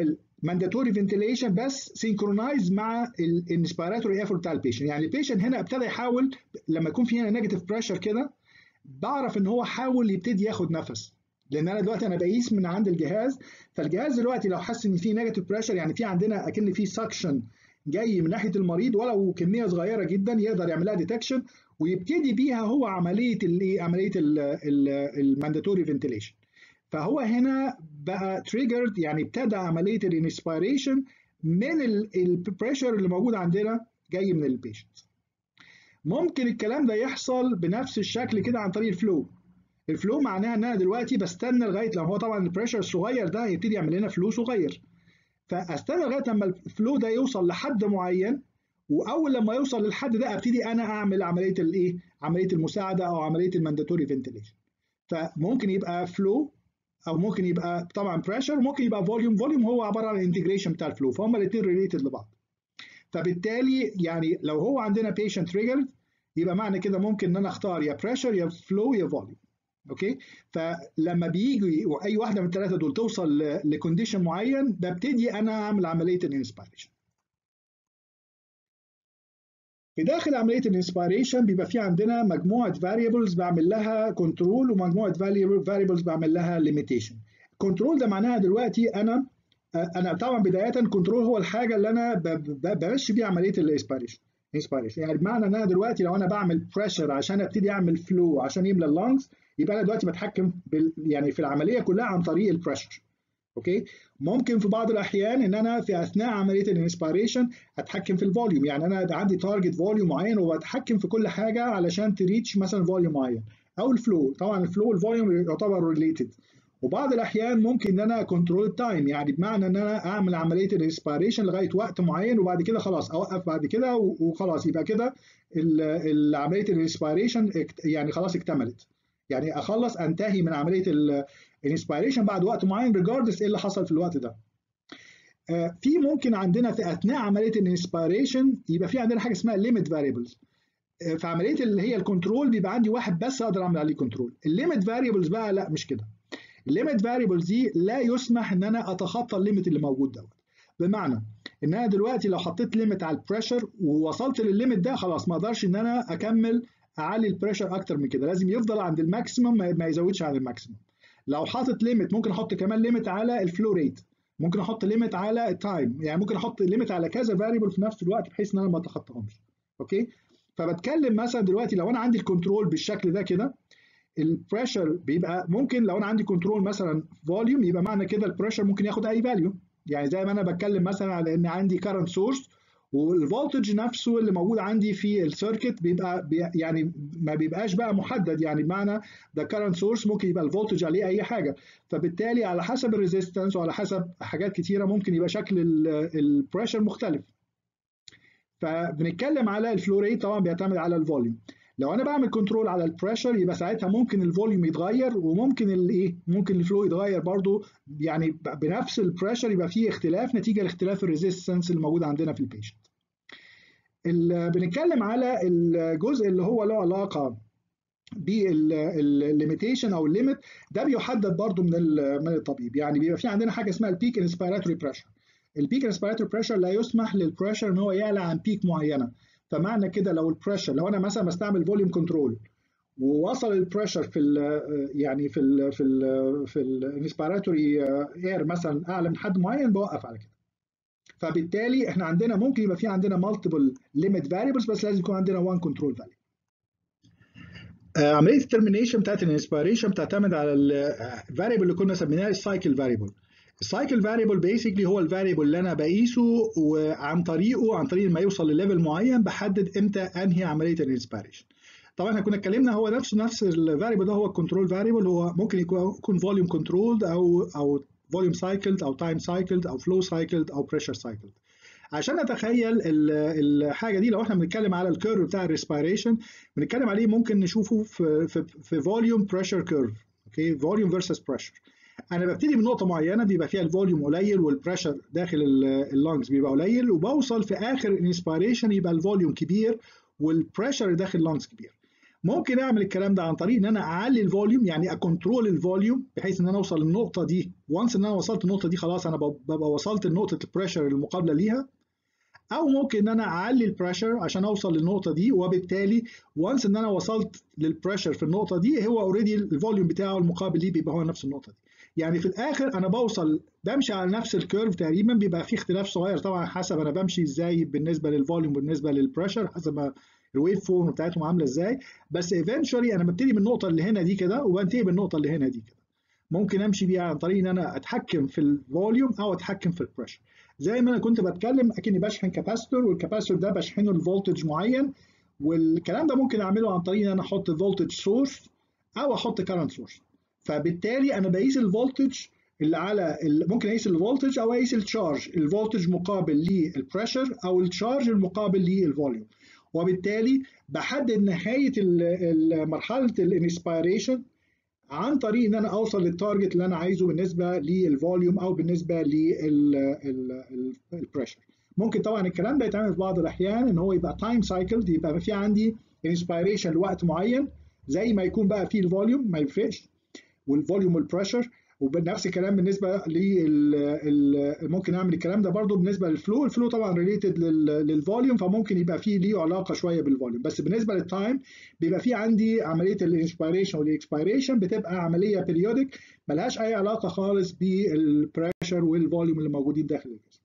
S1: مانداتوري فنتيليشن بس سينكرونايز مع الانسبيراتوري ايفورت بتاع البيشنت. يعني البيشنت هنا ابتدى يحاول لما يكون في هنا نيجاتيف بريشر كده، بعرف ان هو حاول يبتدي ياخد نفس، لان انا دلوقتي انا بقيس من عند الجهاز، فالجهاز دلوقتي لو حس ان في نيجاتيف بريشر يعني في عندنا اكن في سكشن جاي من ناحيه المريض ولو كميه صغيره جدا، يقدر يعملها ديتكشن ويبتدي بيها هو عمليه الايه عمليه المانداتوري فنتيليشن. فهو هنا بقى تريجرد، يعني ابتدى عمليه الانسبيريشن من البريشر اللي موجود عندنا جاي من البيشنت. ممكن الكلام ده يحصل بنفس الشكل كده عن طريق الفلو. الفلو معناها ان انا دلوقتي بستنى لغايه لما هو طبعا البريشر الصغير ده هيبتدي يعمل لنا فلو صغير، فاستنى لغايه لما الفلو ده يوصل لحد معين، واول لما يوصل للحد ده ابتدي انا اعمل عمليه الايه عمليه المساعده او عمليه المانداتوري فنتيليشن. فممكن يبقى فلو او ممكن يبقى طبعا بريشر، وممكن يبقى فوليوم. فوليوم هو عباره عن الانتجريشن بتاع الفلو، فهم الاثنين ريليتد لبعض. فبالتالي يعني لو هو عندنا بيشنت تريجرد يبقى معنى كده ممكن ان انا اختار يا بريشر يا فلو يا فوليوم. اوكي، فلما بيجي اي واحده من الثلاثه دول توصل لكونديشن معين، ببتدي انا اعمل عمليه الانسبيريشن. في داخل عمليه الانسبيريشن بيبقى في عندنا مجموعه فاريبلز بعمل لها كنترول، ومجموعه فاريبلز بعمل لها ليميتيشن. كنترول ده معناها دلوقتي انا انا طبعا بدايه كنترول هو الحاجه اللي انا بمشي بيها عمليه الانسبيريشن. يعني بمعنى ان انا دلوقتي لو انا بعمل بريشر عشان ابتدي اعمل فلو عشان يملى اللانجز، يبقى انا دلوقتي بتحكم بال يعني في العمليه كلها عن طريق البريشر. اوكي، ممكن في بعض الاحيان ان انا في اثناء عمليه الانسبيريشن اتحكم في الفوليوم، يعني انا عندي تارجت فوليوم معين وبتحكم في كل حاجه علشان تريتش مثلا فوليوم معين، او الفلو. طبعا الفلو والفوليوم يعتبر ريليتد. وبعض الاحيان ممكن ان انا كنترول التايم، يعني بمعنى ان انا اعمل عمليه الانسبيريشن لغايه وقت معين وبعد كده خلاص اوقف بعد كده وخلاص، يبقى كده عمليه الانسبيريشن يعني خلاص اكتملت، يعني اخلص انتهي من عمليه الانسبيريشن بعد وقت معين ريجاردلس ايه اللي حصل في الوقت ده. في ممكن عندنا في اثناء عمليه الانسبيريشن يبقى في عندنا حاجه اسمها ليميت فاريبلز. في عمليه اللي هي الكنترول بيبقى عندي واحد بس اقدر اعمل عليه كنترول. الليميت فاريبلز بقى لا، مش كده. الليميت فاريبلز دي لا يسمح ان انا اتخطى الليميت اللي موجود دوت. بمعنى ان انا دلوقتي لو حطيت ليميت على البريشر ووصلت للليميت ده خلاص ما اقدرش ان انا اكمل اعلي البريشر اكتر من كده، لازم يفضل عند الماكسيمم ما يزودش عن الماكسيمم. لو حاطط ليميت ممكن احط كمان ليميت على الفلو ريت، ممكن احط ليميت على التايم، يعني ممكن احط ليميت على كذا فاريبل في نفس الوقت بحيث ان انا ما اتخطاهمش. اوكي، فبتكلم مثلا دلوقتي لو انا عندي الكنترول بالشكل ده كده، البريشر بيبقى ممكن لو انا عندي كنترول مثلا فوليوم يبقى معنى كده البريشر ممكن ياخد اي فاليو. يعني زي ما انا بتكلم مثلا على ان عندي كارنت سورس والفولتج نفسه اللي موجود عندي في السيركت بيبقى بي يعني ما بيبقاش بقى محدد، يعني بمعنى ده كارنت سورس ممكن يبقى الفولتج عليه اي حاجه، فبالتالي على حسب الريزيستنس وعلى حسب حاجات كتيره ممكن يبقى شكل البريشر مختلف. فبنتكلم على الفلو ريت طبعا بيعتمد على الفوليوم. لو انا بعمل كنترول على البريشر يبقى ساعتها ممكن الفوليوم يتغير وممكن الايه ممكن الفلو يتغير برضو، يعني بنفس البريشر يبقى فيه اختلاف نتيجه لاختلاف الريزيستنس اللي موجود عندنا في البيشنت. بنتكلم على الجزء اللي هو له علاقه بالليميتيشن او الليميت، ده بيحدد برضو من من الطبيب. يعني بيبقى في عندنا حاجه اسمها البيك انسبيراتوري بريشر. البيك انسبيراتوري بريشر لا يسمح للبريشر ان هو يعلى عن بيك معينه. فمعنى كده لو البريشر لو انا مثلا بستعمل فوليوم كنترول ووصل البريشر في ال يعني في ال في ال في الانسبيراتوري اير مثلا اعلى من حد معين بوقف على كده. فبالتالي احنا عندنا ممكن يبقى في عندنا مالتيبل ليميت فاريبلز بس لازم يكون عندنا وان كنترول فاليو. عمليه الترمينيشن بتاعت الانسبيريشن بتعتمد على الفاريبل اللي كنا سميناه السايكل فاريبل. السايكل فاريبل بيسكلي هو الفاريبل اللي انا بقيسه وعن طريقه عن طريق ما يوصل لليفل معين بحدد امتى انهي عمليه الانسبيريشن. طبعا احنا كنا اتكلمنا هو نفسه نفس الفاريبل ده هو الكنترول فاريبل، هو ممكن يكون فوليوم كنترولد او او فوليوم سايكلد او تايم سايكلد او فلو سايكلد او بريشر سايكلد. عشان نتخيل الحاجه دي لو احنا بنتكلم على الكيرف بتاع الريسبيريشن بنتكلم عليه ممكن نشوفه في في في فوليوم بريشر كيرف. اوكي، فوليوم فيرسس بريشر. انا ببتدي من نقطه معينه بيبقى فيها الفوليوم قليل والبريشر داخل اللانجز بيبقى قليل، وبوصل في اخر الانسبيريشن يبقى الفوليوم كبير والبريشر داخل اللانجز كبير. ممكن اعمل الكلام ده عن طريق ان انا اعلي الفوليوم، يعني اكونترول الفوليوم بحيث ان انا اوصل للنقطه دي، وانس ان انا وصلت النقطه دي خلاص انا ببقى وصلت لنقطه البريشر المقابله ليها. او ممكن ان انا اعلي البريشر عشان اوصل للنقطه دي، وبالتالي وانس ان انا وصلت للبريشر في النقطه دي هو اوريدي الفوليوم بتاعه المقابل ليه بيبقى هو نفس النقطه دي. يعني في الاخر انا بوصل بمشي على نفس الكيرف تقريبا، بيبقى في اختلاف صغير طبعا حسب انا بمشي ازاي بالنسبه للفوليوم بالنسبه للبريشر، حسب ما الويف فورم بتاعتهم عامله ازاي. بس ايفينشولي انا ببتدي من النقطه اللي هنا دي كده وبنتهي بالنقطه اللي هنا دي كده. ممكن امشي بيها عن طريق ان انا اتحكم في الفوليوم او اتحكم في البريشر. زي ما انا كنت بتكلم اكني بشحن كاباستور، والكاباستور ده بشحنه لفولتج معين، والكلام ده ممكن اعمله عن طريق ان انا احط فولتج سورس او احط كارنت سورس. فبالتالي انا بقيس الفولتج اللي على ممكن اقيس الفولتج او اقيس التشارج، الفولتج مقابل للبريشر او التشارج المقابل للفوليوم. وبالتالي بحدد نهايه مرحله الانسبيريشن عن طريق ان انا اوصل للتارجت اللي انا عايزه بالنسبه للفوليوم او بالنسبه للبريشر. ممكن طبعا الكلام ده يتعمل في بعض الاحيان ان هو يبقى تايم سايكل، يبقى في عندي انسبيريشن لوقت معين زي ما يكون بقى فيه الفوليوم ما يفرقش، والفوليوم والبريشر. وبنفس الكلام بالنسبه لل ممكن اعمل الكلام ده برضو بالنسبه للفلو. الفلو طبعا ريليتد للفوليوم فممكن يبقى فيه ليه علاقه شويه بالفوليوم، بس بالنسبه للتايم بيبقى فيه عندي عمليه الانسبيريشن والاكسبيريشن بتبقى عمليه بيريودك ملهاش اي علاقه خالص بالبريشر والفوليوم اللي موجودين داخل الجسم.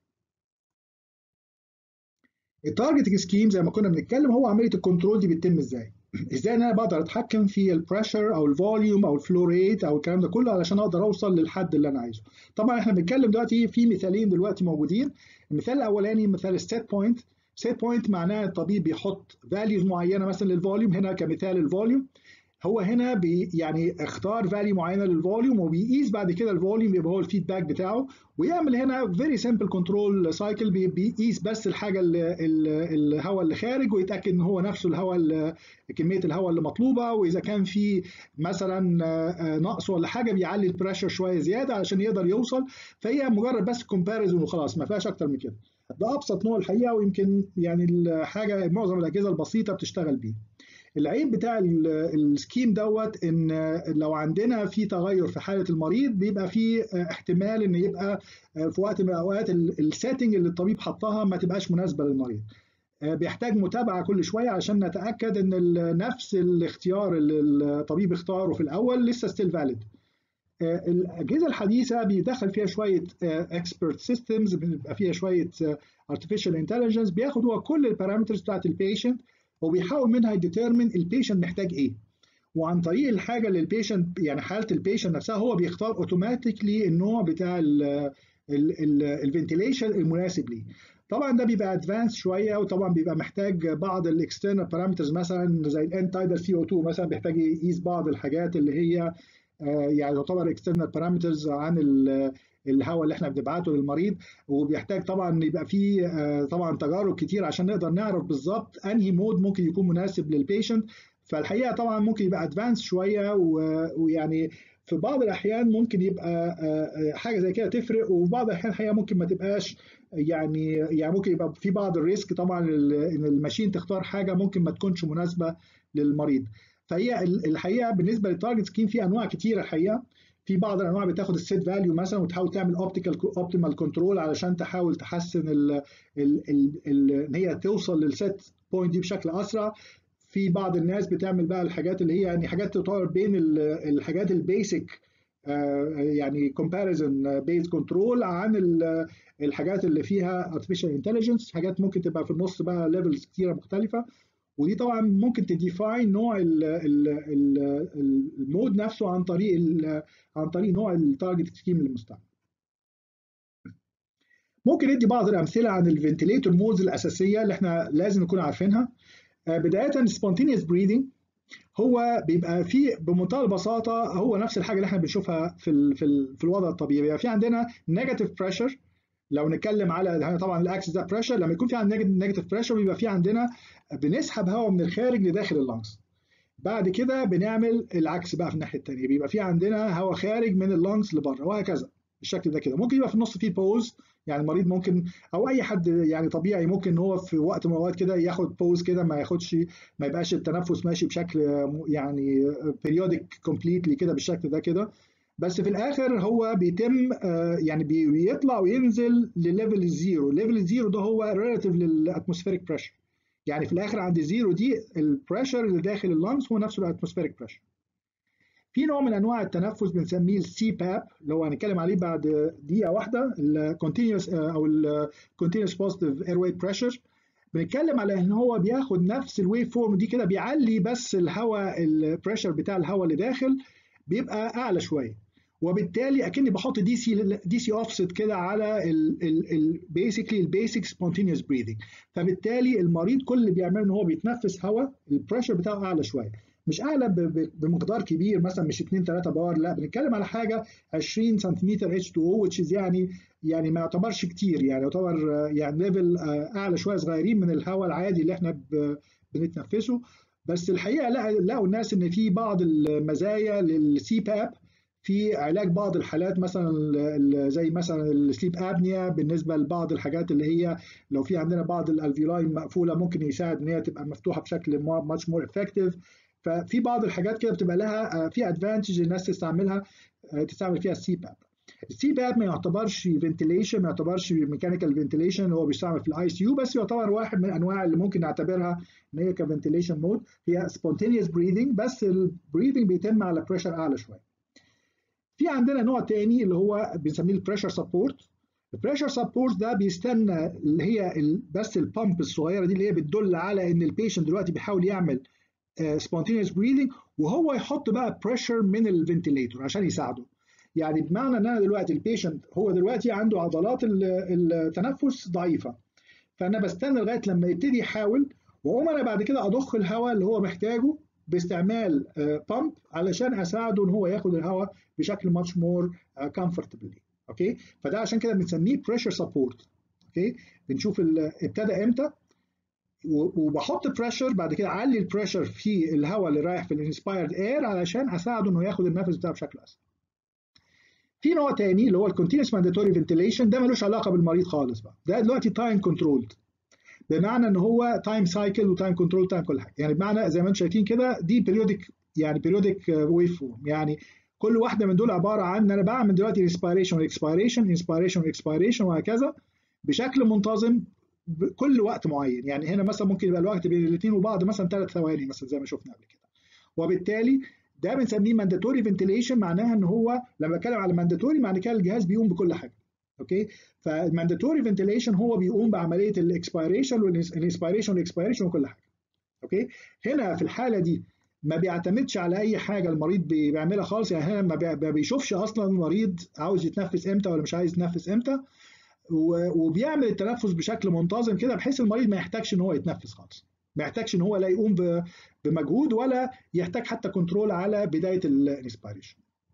S1: التارجتنج سكيم زي ما كنا بنتكلم هو عمليه الكنترول دي بتتم ازاي؟ ازاي ان انا بقدر اتحكم في البريشر او الفوليوم او الفلو ريت او الكلام ده كله علشان اقدر اوصل للحد اللي انا عايزه. طبعا احنا بنتكلم دلوقتي في مثالين دلوقتي موجودين. المثال الاولاني مثال السيت بوينت. سيت بوينت معناه الطبيب بيحط فاليوز معينه مثلا للفوليوم، هنا كمثال الفوليوم هو هنا بي يعني اختار فاليو معينه للفوليوم وبيقيس بعد كده الفوليوم يبقى هو الفيدباك بتاعه، ويعمل هنا فيري سمبل كنترول سايكل بيقيس بس الحاجه اللي الهواء اللي خارج ويتاكد ان هو نفسه الهواء كميه الهواء اللي مطلوبه، واذا كان في مثلا نقص ولا حاجه بيعلي البريشر شويه زياده علشان يقدر يوصل. فهي مجرد بس كومباريزون وخلاص ما فيهاش اكتر من كده. ده ابسط نوع الحقيقه، ويمكن يعني الحاجه معظم الاجهزه البسيطه بتشتغل بيه. العيب بتاع السكيم دوت ان لو عندنا في تغير في حاله المريض بيبقى في احتمال ان يبقى في وقت من الاوقات السيتنج اللي الطبيب حطها ما تبقاش مناسبه للمريض. بيحتاج متابعه كل شويه عشان نتاكد ان نفس الاختيار اللي الطبيب اختاره في الاول لسه ستيل فاليد. الاجهزه الحديثه بيدخل فيها شويه اكسبرت سيستمز، بيبقى فيها شويه ارتفيشال انتليجنس بياخد هو كل البارامترز بتاعت البيشنت وبيحاول منها يديترمن البيشنت محتاج ايه، وعن طريق الحاجه اللي البيشنت يعني حاله البيشنت نفسها هو بيختار اوتوماتيكلي النوع بتاع الفنتيليشن المناسب ليه. طبعا ده بيبقى ادفانس شويه، وطبعا بيبقى محتاج بعض الاكسترنال بارامترز مثلا زي الان تايدال سي او اتنين مثلا، بيحتاج يقيس بعض الحاجات اللي هي يعني تعتبر اكسترنال بارامترز عن الهواء اللي احنا بنبعته للمريض. وبيحتاج طبعا يبقى فيه طبعا تجارب كتير عشان نقدر نعرف بالظبط انهي مود ممكن يكون مناسب للبيشنت. فالحقيقه طبعا ممكن يبقى ادفانس شويه، ويعني في بعض الاحيان ممكن يبقى حاجه زي كده تفرق، وفي بعض الاحيان الحقيقه ممكن ما تبقاش يعني يعني ممكن يبقى في بعض الريسك طبعا ان الماشين تختار حاجه ممكن ما تكونش مناسبه للمريض. فهي الحقيقه بالنسبه للتارجت سكيم في انواع كتيره الحقيقه. في بعض الانواع بتاخد السيت فاليو مثلا وتحاول تعمل اوبتيكال اوبتيمال كنترول علشان تحاول تحسن ال ال ال ان هي توصل للسيت بوينت دي بشكل اسرع. في بعض الناس بتعمل بقى الحاجات اللي هي يعني حاجات تعتبر بين الحاجات البيسك يعني كومباريزون بيز كنترول عن الحاجات اللي فيها ارتفيشال انتليجنس، حاجات ممكن تبقى في النص بقى ليفلز كتيره مختلفه. ودي طبعا ممكن تديفاين نوع المود نفسه عن طريق عن طريق نوع التارجت سكيم للمستعمل. ممكن ندي بعض الامثله عن الفنتليتور مودز الاساسيه اللي احنا لازم نكون عارفينها. بدايه سبونتينيوس بريذنج هو بيبقى فيه بمنتهى البساطه هو نفس الحاجه اللي احنا بنشوفها في ال في, ال في الوضع الطبيعي. بيبقى في عندنا نيجاتيف بريشر. لو نتكلم على طبعا الاكسس ده بريشر، لما يكون في عندنا نيجاتيف بريشر بيبقى في عندنا بنسحب هواء من الخارج لداخل اللانجز. بعد كده بنعمل العكس بقى في الناحيه الثانيه، بيبقى في عندنا هواء خارج من اللانجز لبره، وهكذا بالشكل ده كده. ممكن يبقى في النص فيه بوز يعني المريض ممكن او اي حد يعني طبيعي ممكن ان هو في وقت من الاوقات كده ياخد بوز كده، ما ياخدش، ما يبقاش التنفس ماشي بشكل يعني بيريودك كومبليتلي كده بالشكل ده كده. بس في الاخر هو بيتم يعني بيطلع وينزل لليفل الزيرو. الليفل الزيرو ده هو ريلاتيف للاتموسفيريك بريشر، يعني في الاخر عند الزيرو دي البريشر اللي داخل اللانجز هو نفسه الاتموسفيريك بريشر. في نوع من انواع التنفس بنسميه السي باب اللي هو هنتكلم عليه بعد دقيقه واحده، الكونتينوس او الكونتينوس بوزيتيف اير واي بريشر. بنتكلم على ان هو بياخد نفس الويف فورم دي كده، بيعلي بس الهواء البريشر بتاع الهواء اللي داخل بيبقى اعلى شويه، وبالتالي اكني بحط دي سي دي سي اوفست كده على بيسكلي البيسك سبونتينيوس بريذنج. فبالتالي المريض كل اللي بيعمله ان هو بيتنفس هواء البريشر بتاعه اعلى شويه، مش اعلى بمقدار كبير مثلا مش اتنين تلاتة بار، لا بنتكلم على حاجه عشرين سنتيمتر اتش تو او which is يعني يعني ما يعتبرش كتير، يعني يعتبر يعني ليفل اعلى شويه صغيرين من الهواء العادي اللي احنا بنتنفسه. بس الحقيقه لقوا الناس ان في بعض المزايا للسي باب في علاج بعض الحالات، مثلا زي مثلا السليب ابنيا، بالنسبه لبعض الحاجات اللي هي لو في عندنا بعض الالفيولاي مقفوله ممكن يساعد ان هي تبقى مفتوحه بشكل ماتش مور افكتيف. ففي بعض الحاجات كده بتبقى لها في ادفانتج الناس تستعملها تستعمل فيها السي باب. السي باب ما يعتبرش فنتيليشن، ما يعتبرش ميكانيكال فنتيليشن، هو بيستعمل في الاي سي يو، بس يعتبر واحد من الانواع اللي ممكن نعتبرها ان هي كفنتيليشن مود. هي سبونتينيوس بريذنج بس البريذنج بيتم على بريشر اعلى شويه. في عندنا نوع تاني اللي هو بنسميه البريشر سبورت. البريشر سبورت ده بيستنى اللي هي بس البامب الصغيره دي اللي هي بتدل على ان البيشنت دلوقتي بيحاول يعمل سبونتينيوس بريذنج، وهو يحط بقى بريشر من الفنتيليتور عشان يساعده. يعني بمعنى ان انا دلوقتي البيشنت هو دلوقتي عنده عضلات التنفس ضعيفه، فانا بستنى لغايه لما يبتدي يحاول، واقوم انا بعد كده اضخ الهواء اللي هو محتاجه باستعمال بامب علشان اساعده ان هو ياخد الهواء بشكل ماتش مور كومفورتبلي. اوكي، فده عشان كده بنسميه بريشر سبورت. اوكي، بنشوف ابتدى امتى وبحط بريشر بعد كده اعلي البريشر في الهواء اللي رايح في الانسبايرد اير علشان اساعده انه ياخد النفس بتاعه بشكل اسرع. في نوع تاني اللي هو الكونتينوس مانداتوري فنتيليشن، ده ملوش علاقه بالمريض خالص بقى، ده دلوقتي تايم كنترولد، بمعنى ان هو تايم سايكل وتايم كنترول تايم كل حاجه. يعني بمعنى زي ما انتم شايفين كده دي بيريودك، يعني بيريودك ويف فورم، يعني كل واحده من دول عباره عن ان انا بعمل دلوقتي انسبيريشن واكسبيريشن انسبيريشن واكسبيريشن وهكذا بشكل منتظم كل وقت معين. يعني هنا مثلا ممكن يبقى الوقت بين الاثنين وبعض مثلا ثلاث ثواني مثلا زي ما شفنا قبل كده، وبالتالي ده بنسميه مانداتوري فنتيليشن. معناها ان هو لما بتكلم على مانداتوري معنى كده الجهاز بيقوم بكل حاجه. اوكي، فالمانداتوري فنتيليشن هو بيقوم بعمليه الاكسبيريشن والانسبيريشن والاكسبيريشن وكل حاجه. اوكي، هنا في الحاله دي ما بيعتمدش على اي حاجه المريض بيعملها خالص، يعني هنا ما بيشوفش اصلا المريض عاوز يتنفس امتى ولا مش عايز يتنفس امتى، وبيعمل التنفس بشكل منتظم كده بحيث المريض ما يحتاجش ان هو يتنفس خالص، ما يحتاجش ان هو لا يقوم بمجهود ولا يحتاج حتى كنترول على بدايه الانسبيريشن.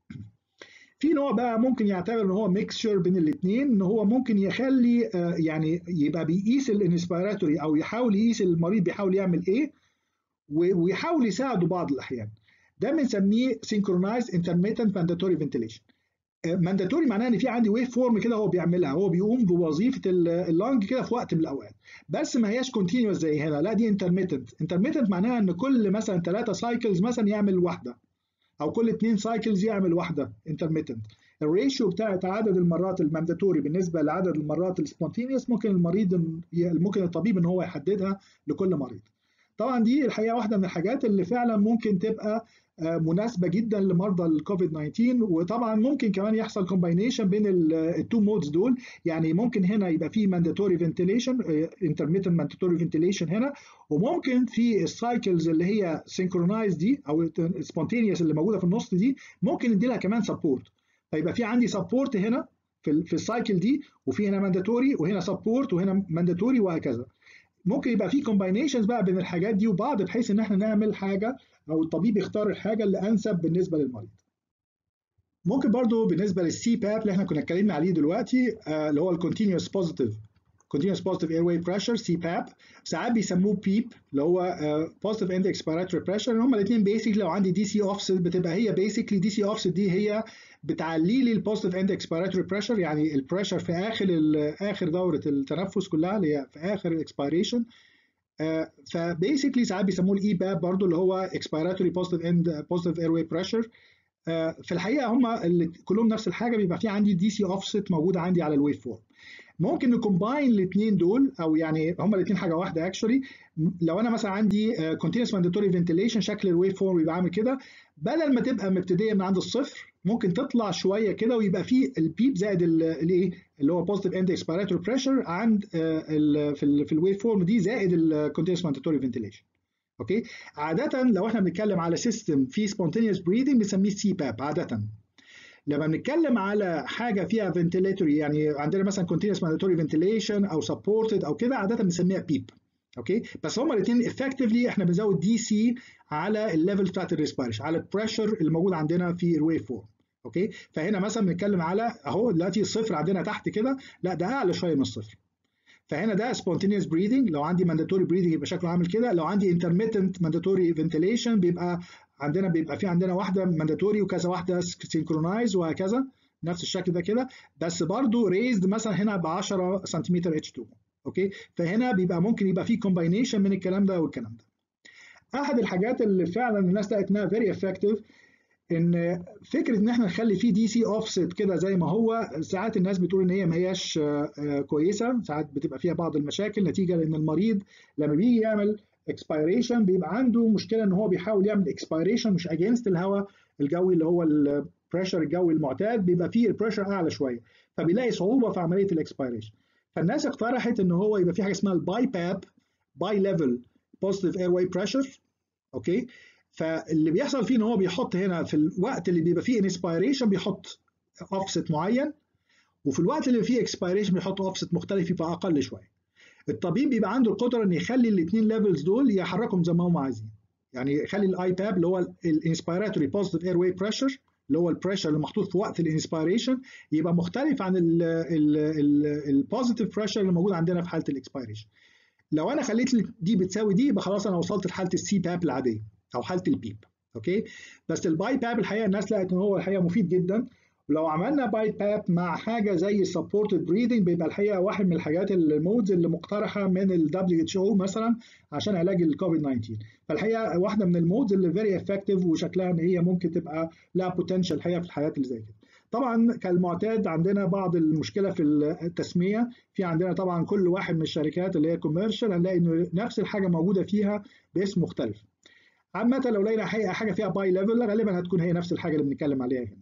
S1: في نوع بقى ممكن يعتبر ان هو ميكسشر بين الاثنين، ان هو ممكن يخلي يعني يبقى بيقيس الانسبيراتوري او يحاول يقيس المريض بيحاول يعمل ايه ويحاول يساعده بعض الاحيان. ده بنسميه synchronized intermittent mandatory ventilation. مانداتوري معناها ان في عندي ويف فورم كده هو بيعملها، هو بيقوم بوظيفه اللانج كده في وقت من الاوقات، بس ما هياش كونتينوس زي هنا، لا دي انترميتنت. انترميتنت معناها ان كل مثلا ثلاثه سايكلز مثلا يعمل واحده، او كل اثنين سايكلز يعمل واحده انترميتنت. الريشيو بتاعت عدد المرات المانداتوري بالنسبه لعدد المرات السبونتينيوس ممكن المريض ممكن الطبيب ان هو يحددها لكل مريض. طبعا دي الحقيقه واحده من الحاجات اللي فعلا ممكن تبقى مناسبه جدا لمرضى الكوفيد تسعة عشر، وطبعا ممكن كمان يحصل كومباينيشن بين التو مودز دول. يعني ممكن هنا يبقى في مانداتوري فنتيليشن انترميتنت مانداتوري فنتيليشن هنا، وممكن في السايكلز اللي هي سينكرونايز دي او سبونتينيوس اللي موجوده في النص دي ممكن ندي لها كمان سبورت، فيبقى في عندي سبورت هنا في في السايكل دي، وفي هنا مانداتوري وهنا سبورت وهنا مانداتوري وهكذا. ممكن يبقى في كومباينيشنز بقى بين الحاجات دي وبعض بحيث ان احنا نعمل حاجه او الطبيب يختار الحاجه اللي انسب بالنسبه للمريض. ممكن برضو بالنسبه للسي باب اللي احنا كنا اتكلمنا عليه دلوقتي اللي هو الكونتينوس بوزيتيف continuous positive airway pressure سي باب، ساعات بيسموه بيب اللي هو uh, positive end expiratory pressure. هما الاثنين بيسك لو عندي دي سي اوفست بتبقى هي بيسكلي دي سي اوفست دي هي بتعلي لي البوزيتيف اند اكسبيراتوري بريشر، يعني البريشر في اخر اخر دوره التنفس كلها اللي هي في اخر الاكسبيريشن. uh, فبيسكلي ساعات بيسموه الاي باب برضو اللي هو expiratory positive end positive airway pressure. في الحقيقه هم اللي كلهم نفس الحاجه، بيبقى في عندي دي سي اوفست موجوده عندي على الويف فورم. ممكن نكومباين الاثنين دول او يعني هم الاثنين حاجه واحده اكشولي. لو انا مثلا عندي كونتينوس مانداتوري فنتيليشن شكل الويف فورم بيبقى عامل كده، بدل ما تبقى مبتديه من عند الصفر ممكن تطلع شويه كده ويبقى في البيب زائد الايه اللي هو بوزيتيف اند اكسبيراتوري بريشر عند في في الويف فورم دي زائد الكونتينوس مانداتوري فنتيليشن. اوكي، عاده لو احنا بنتكلم على سيستم فيه سبونتينيوس بريذنج بنسميه سي باب عاده. لما بنتكلم على حاجه فيها فنتيليتوري يعني عندنا مثلا continuous mandatory ventilation او supported او كده عاده بنسميها بيب. اوكي، بس هما الاثنين افكتفلي احنا بنزود دي سي على الليفل بتاعت الريسبيريشن، على البريشر اللي موجود عندنا في الويف فورم. اوكي، فهنا مثلا بنتكلم على اهو دلوقتي الصفر عندنا تحت كده، لا ده اعلى شويه من الصفر. فهنا ده spontaneous breathing. لو عندي mandatory breathing يبقى شكله عامل كده، لو عندي intermittent mandatory ventilation بيبقى عندنا بيبقى في عندنا واحده mandatory وكذا واحده synchronized وهكذا نفس الشكل ده كده، بس برضو raised مثلا هنا ب عشرة سنتيمتر اتش اتنين. اوكي، فهنا بيبقى ممكن يبقى في combination من الكلام ده والكلام ده. احد الحاجات اللي فعلا الناس لقت انها very effective ان فكره ان احنا نخلي فيه دي سي اوفست كده زي ما هو. ساعات الناس بتقول ان هي ما هياش كويسه، ساعات بتبقى فيها بعض المشاكل نتيجه لان المريض لما بيجي يعمل اكسبيريشن بيبقى عنده مشكله ان هو بيحاول يعمل اكسبيريشن مش اجينست الهواء الجوي اللي هو البريشر الجوي المعتاد، بيبقى فيه البريشر اعلى شويه فبيلاقي صعوبه في عمليه الاكسبيريشن. فالناس اقترحت ان هو يبقى في حاجه اسمها الباي باب باي ليفل بوزيتيف اير واي بريشر. اوكي، فاللي بيحصل فيه ان هو بيحط هنا في الوقت اللي بيبقى فيه انسبيريشن بيحط اوفست معين، وفي الوقت اللي فيه اكسبيريشن بيحط اوفست مختلف يبقى اقل شويه. الطبيب بيبقى عنده القدره ان يخلي الاثنين ليفلز دول يحركهم زي ما هم عايزين، يعني يخلي الاي باب اللي هو الانسبيراتوري بوزيتيف اير واي بريشر اللي هو البريشر اللي محطوط في وقت الانسبيريشن يبقى مختلف عن البوزيتيف بريشر اللي موجود عندنا في حاله الاكسبيريشن. لو انا خليت دي بتساوي دي يبقى خلاص انا وصلت لحاله السي باب العاديه او حاله البيب. اوكي، بس الباي باب الحقيقه الناس لقت ان هو الحقيقه مفيد جدا. ولو عملنا باي باب مع حاجه زي السبورتد بريدنج بيبقى الحقيقه واحد من الحاجات المودز اللي مقترحه من ال دبليو اتش او مثلا عشان علاج الكوفيد تسعة عشر. فالحقيقه واحده من المودز اللي فيري افكتيف وشكلها ان هي ممكن تبقى لها بوتنشال الحقيقه في الحالات اللي زي كده. طبعا كالمعتاد عندنا بعض المشكله في التسميه، في عندنا طبعا كل واحد من الشركات اللي هي كوميرشال هنلاقي انه نفس الحاجه موجوده فيها باسم مختلف. عامة لو لقينا حقيقة حاجة فيها باي ليفل غالبا هتكون هي نفس الحاجة اللي بنتكلم عليها هنا.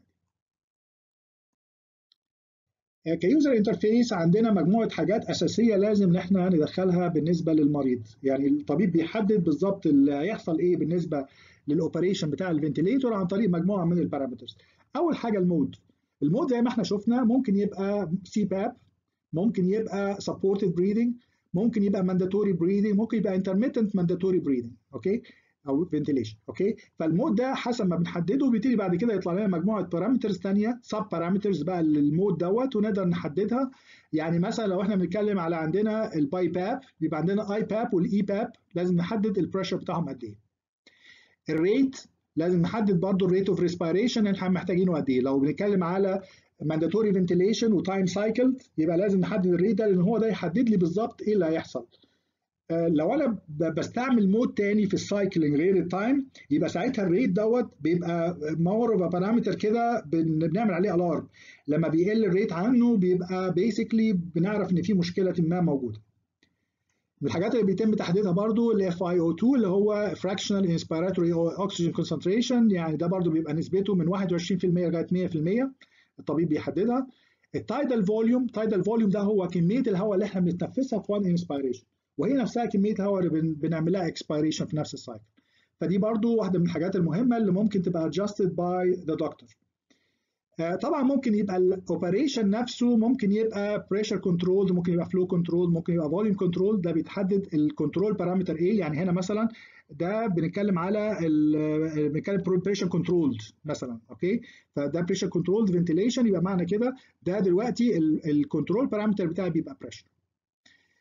S1: كيوزر انترفيس عندنا مجموعة حاجات أساسية لازم ان احنا ندخلها بالنسبة للمريض، يعني الطبيب بيحدد بالظبط اللي هيحصل ايه بالنسبة للأوبريشن بتاع الفنتيليتور عن طريق مجموعة من البارامترز. أول حاجة المود. المود زي ما احنا شفنا ممكن يبقى سي باب، ممكن يبقى supported breathing، ممكن يبقى mandatory breathing، ممكن يبقى intermittent mandatory breathing. اوكي، او فنتيليشن. اوكي، فالمود ده حسب ما بنحدده بيبتدي بعد كده يطلع لنا مجموعه بارامترز ثانيه سب بارامترز بقى للمود دوت ونقدر نحددها. يعني مثلا لو احنا بنتكلم على عندنا الباي باب بيبقى عندنا اي باب والاي باب لازم نحدد البريشر بتاعهم قد ايه. الريت لازم نحدد برضو الريت اوف ريسبيريشن احنا محتاجينه قد ايه. لو بنتكلم على mandatory ventilation وتايم سايكل يبقى لازم نحدد الريت ده لان هو ده يحدد لي بالظبط ايه اللي هيحصل. لو انا بستعمل مود تاني في السايكلينج غير التايم يبقى ساعتها الريت دوت بيبقى مور اوف بارامتر كده بنعمل عليه الارم. لما بيقل الريت عنه بيبقى بيسكلي بنعرف ان في مشكله ما موجوده. من الحاجات اللي بيتم تحديدها برضو ال إف آي أو اتنين اللي هو fractional inspiratory oxygen concentration، يعني ده برضو بيبقى نسبته من واحد وعشرين بالمية لغايه مية بالمية الطبيب بيحددها. التايدال فوليوم، التايدال فوليوم ده هو كميه الهواء اللي احنا بنتنفسها في وان انسبيريشن، وهي نفسها كميه الهواء اللي بنعمل لها اكسبيريشن في نفس السايكل. فدي برضو واحده من الحاجات المهمه اللي ممكن تبقى adjusted by the doctor. طبعا ممكن يبقى الاوبريشن نفسه ممكن يبقى بريشر كنترول، ممكن يبقى فلو كنترول، ممكن يبقى فوليوم كنترول. ده بيتحدد الكنترول بارامتر ايه. يعني هنا مثلا ده بنتكلم على بنتكلم بريشر كنترول مثلا. اوكي، فده بريشر كنترول فنتيليشن يبقى معنى كده ده دلوقتي الكنترول بارامتر بتاعي بيبقى بريشر.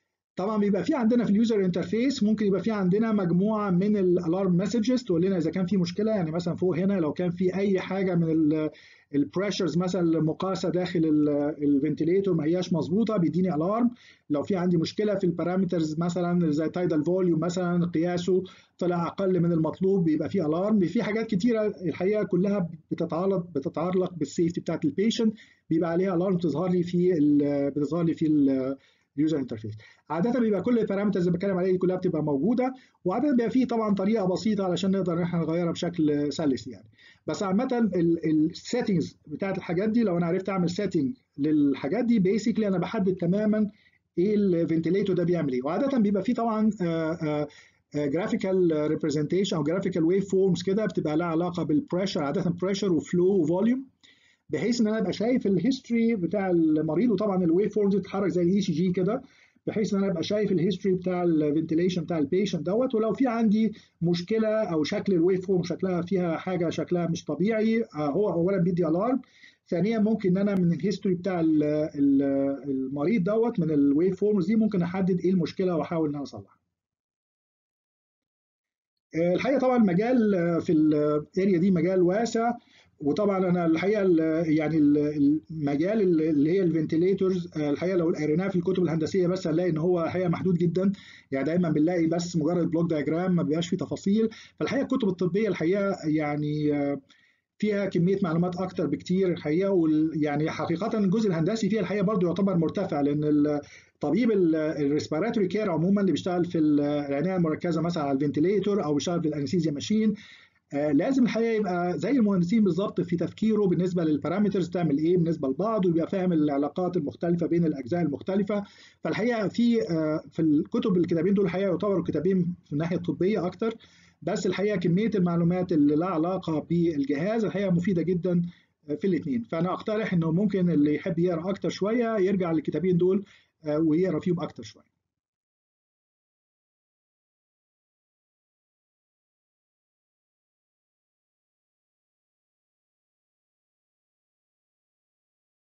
S1: طبعا بيبقى في عندنا في اليوزر انترفيس ممكن يبقى في عندنا مجموعه من الالارم مسجز تقول لنا اذا كان في مشكله. يعني مثلا فوق هنا لو كان في اي حاجه من البريشرز مثلا المقاسه داخل الفنتليتور ما هياش مظبوطه بيديني الارم. لو في عندي مشكله في البارامترز مثلا زي تايدال فوليوم مثلا قياسه طلع اقل من المطلوب بيبقى في الارم. في حاجات كتيره الحقيقه كلها بتتعلق بتتعلق بالسيفتي بتاعت البيشنت بيبقى عليها الارم بتظهر لي في بتظهر لي في اليوزر انترفيس. عاده بيبقى كل البارامترز اللي بتكلم عليها كلها بتبقى موجوده، وعاده بيبقى فيه طبعا طريقه بسيطه علشان نقدر ان احنا نغيرها بشكل سلس يعني. بس عامه السيتنجز بتاعت الحاجات دي لو انا عرفت اعمل سيتنج للحاجات دي بيسكلي انا بحدد تماما ايه الفنتليتور ده بيعمل ايه. وعاده بيبقى فيه طبعا جرافيكال ريبريزنتيشن او جرافيكال ويف فورمز كده بتبقى لها علاقه بالبريشر، عاده بريشر وفلو وفوليوم، بحيث ان انا ابقى شايف الهيستوري بتاع المريض. وطبعا الويف فورمز بتتحرك زي الاي سي جي كده بحيث ان انا ابقى شايف الهيستوري بتاع الفنتيليشن بتاع البيشنت دوت. ولو في عندي مشكله او شكل الويف فورم شكلها فيها حاجه شكلها مش طبيعي هو اولا بيدي الارم. ثانيا ممكن ان انا من الهيستوري بتاع المريض دوت من الويف فورمز دي ممكن احدد ايه المشكله واحاول ان انا اصلحها. الحقيقه طبعا المجال في الاريا دي مجال واسع. وطبعا انا الحقيقه يعني المجال اللي هي الفنتيليتورز الحقيقه لو قريناه في الكتب الهندسيه بس هنلاقي ان هو الحقيقه محدود جدا. يعني دايما بنلاقي بس مجرد بلوك دايجرام ما بيبقاش فيه تفاصيل. فالحقيقه الكتب الطبيه الحقيقه يعني فيها كميه معلومات اكتر بكتير الحقيقه. ويعني حقيقه الجزء الهندسي فيها الحقيقه برضو يعتبر مرتفع، لان طبيب الريسبيراتوري كير عموما اللي بيشتغل في العنايه المركزه مثلا على الفنتليتور او بيشتغل في الانستيزيا ماشين لازم الحقيقه يبقى زي المهندسين بالظبط في تفكيره بالنسبه للبارامترز تعمل ايه بالنسبه لبعض، ويبقى فاهم العلاقات المختلفه بين الاجزاء المختلفه. فالحقيقه في في الكتب الكتابين دول الحقيقه يعتبروا كتابين في الناحيه الطبيه اكتر. بس الحقيقه كميه المعلومات اللي لها علاقه بالجهاز الحقيقه مفيده جدا في الاثنين. فانا اقترح انه ممكن اللي يحب يقرا اكتر شويه يرجع للكتابين دول ويقرا فيهم اكتر شويه.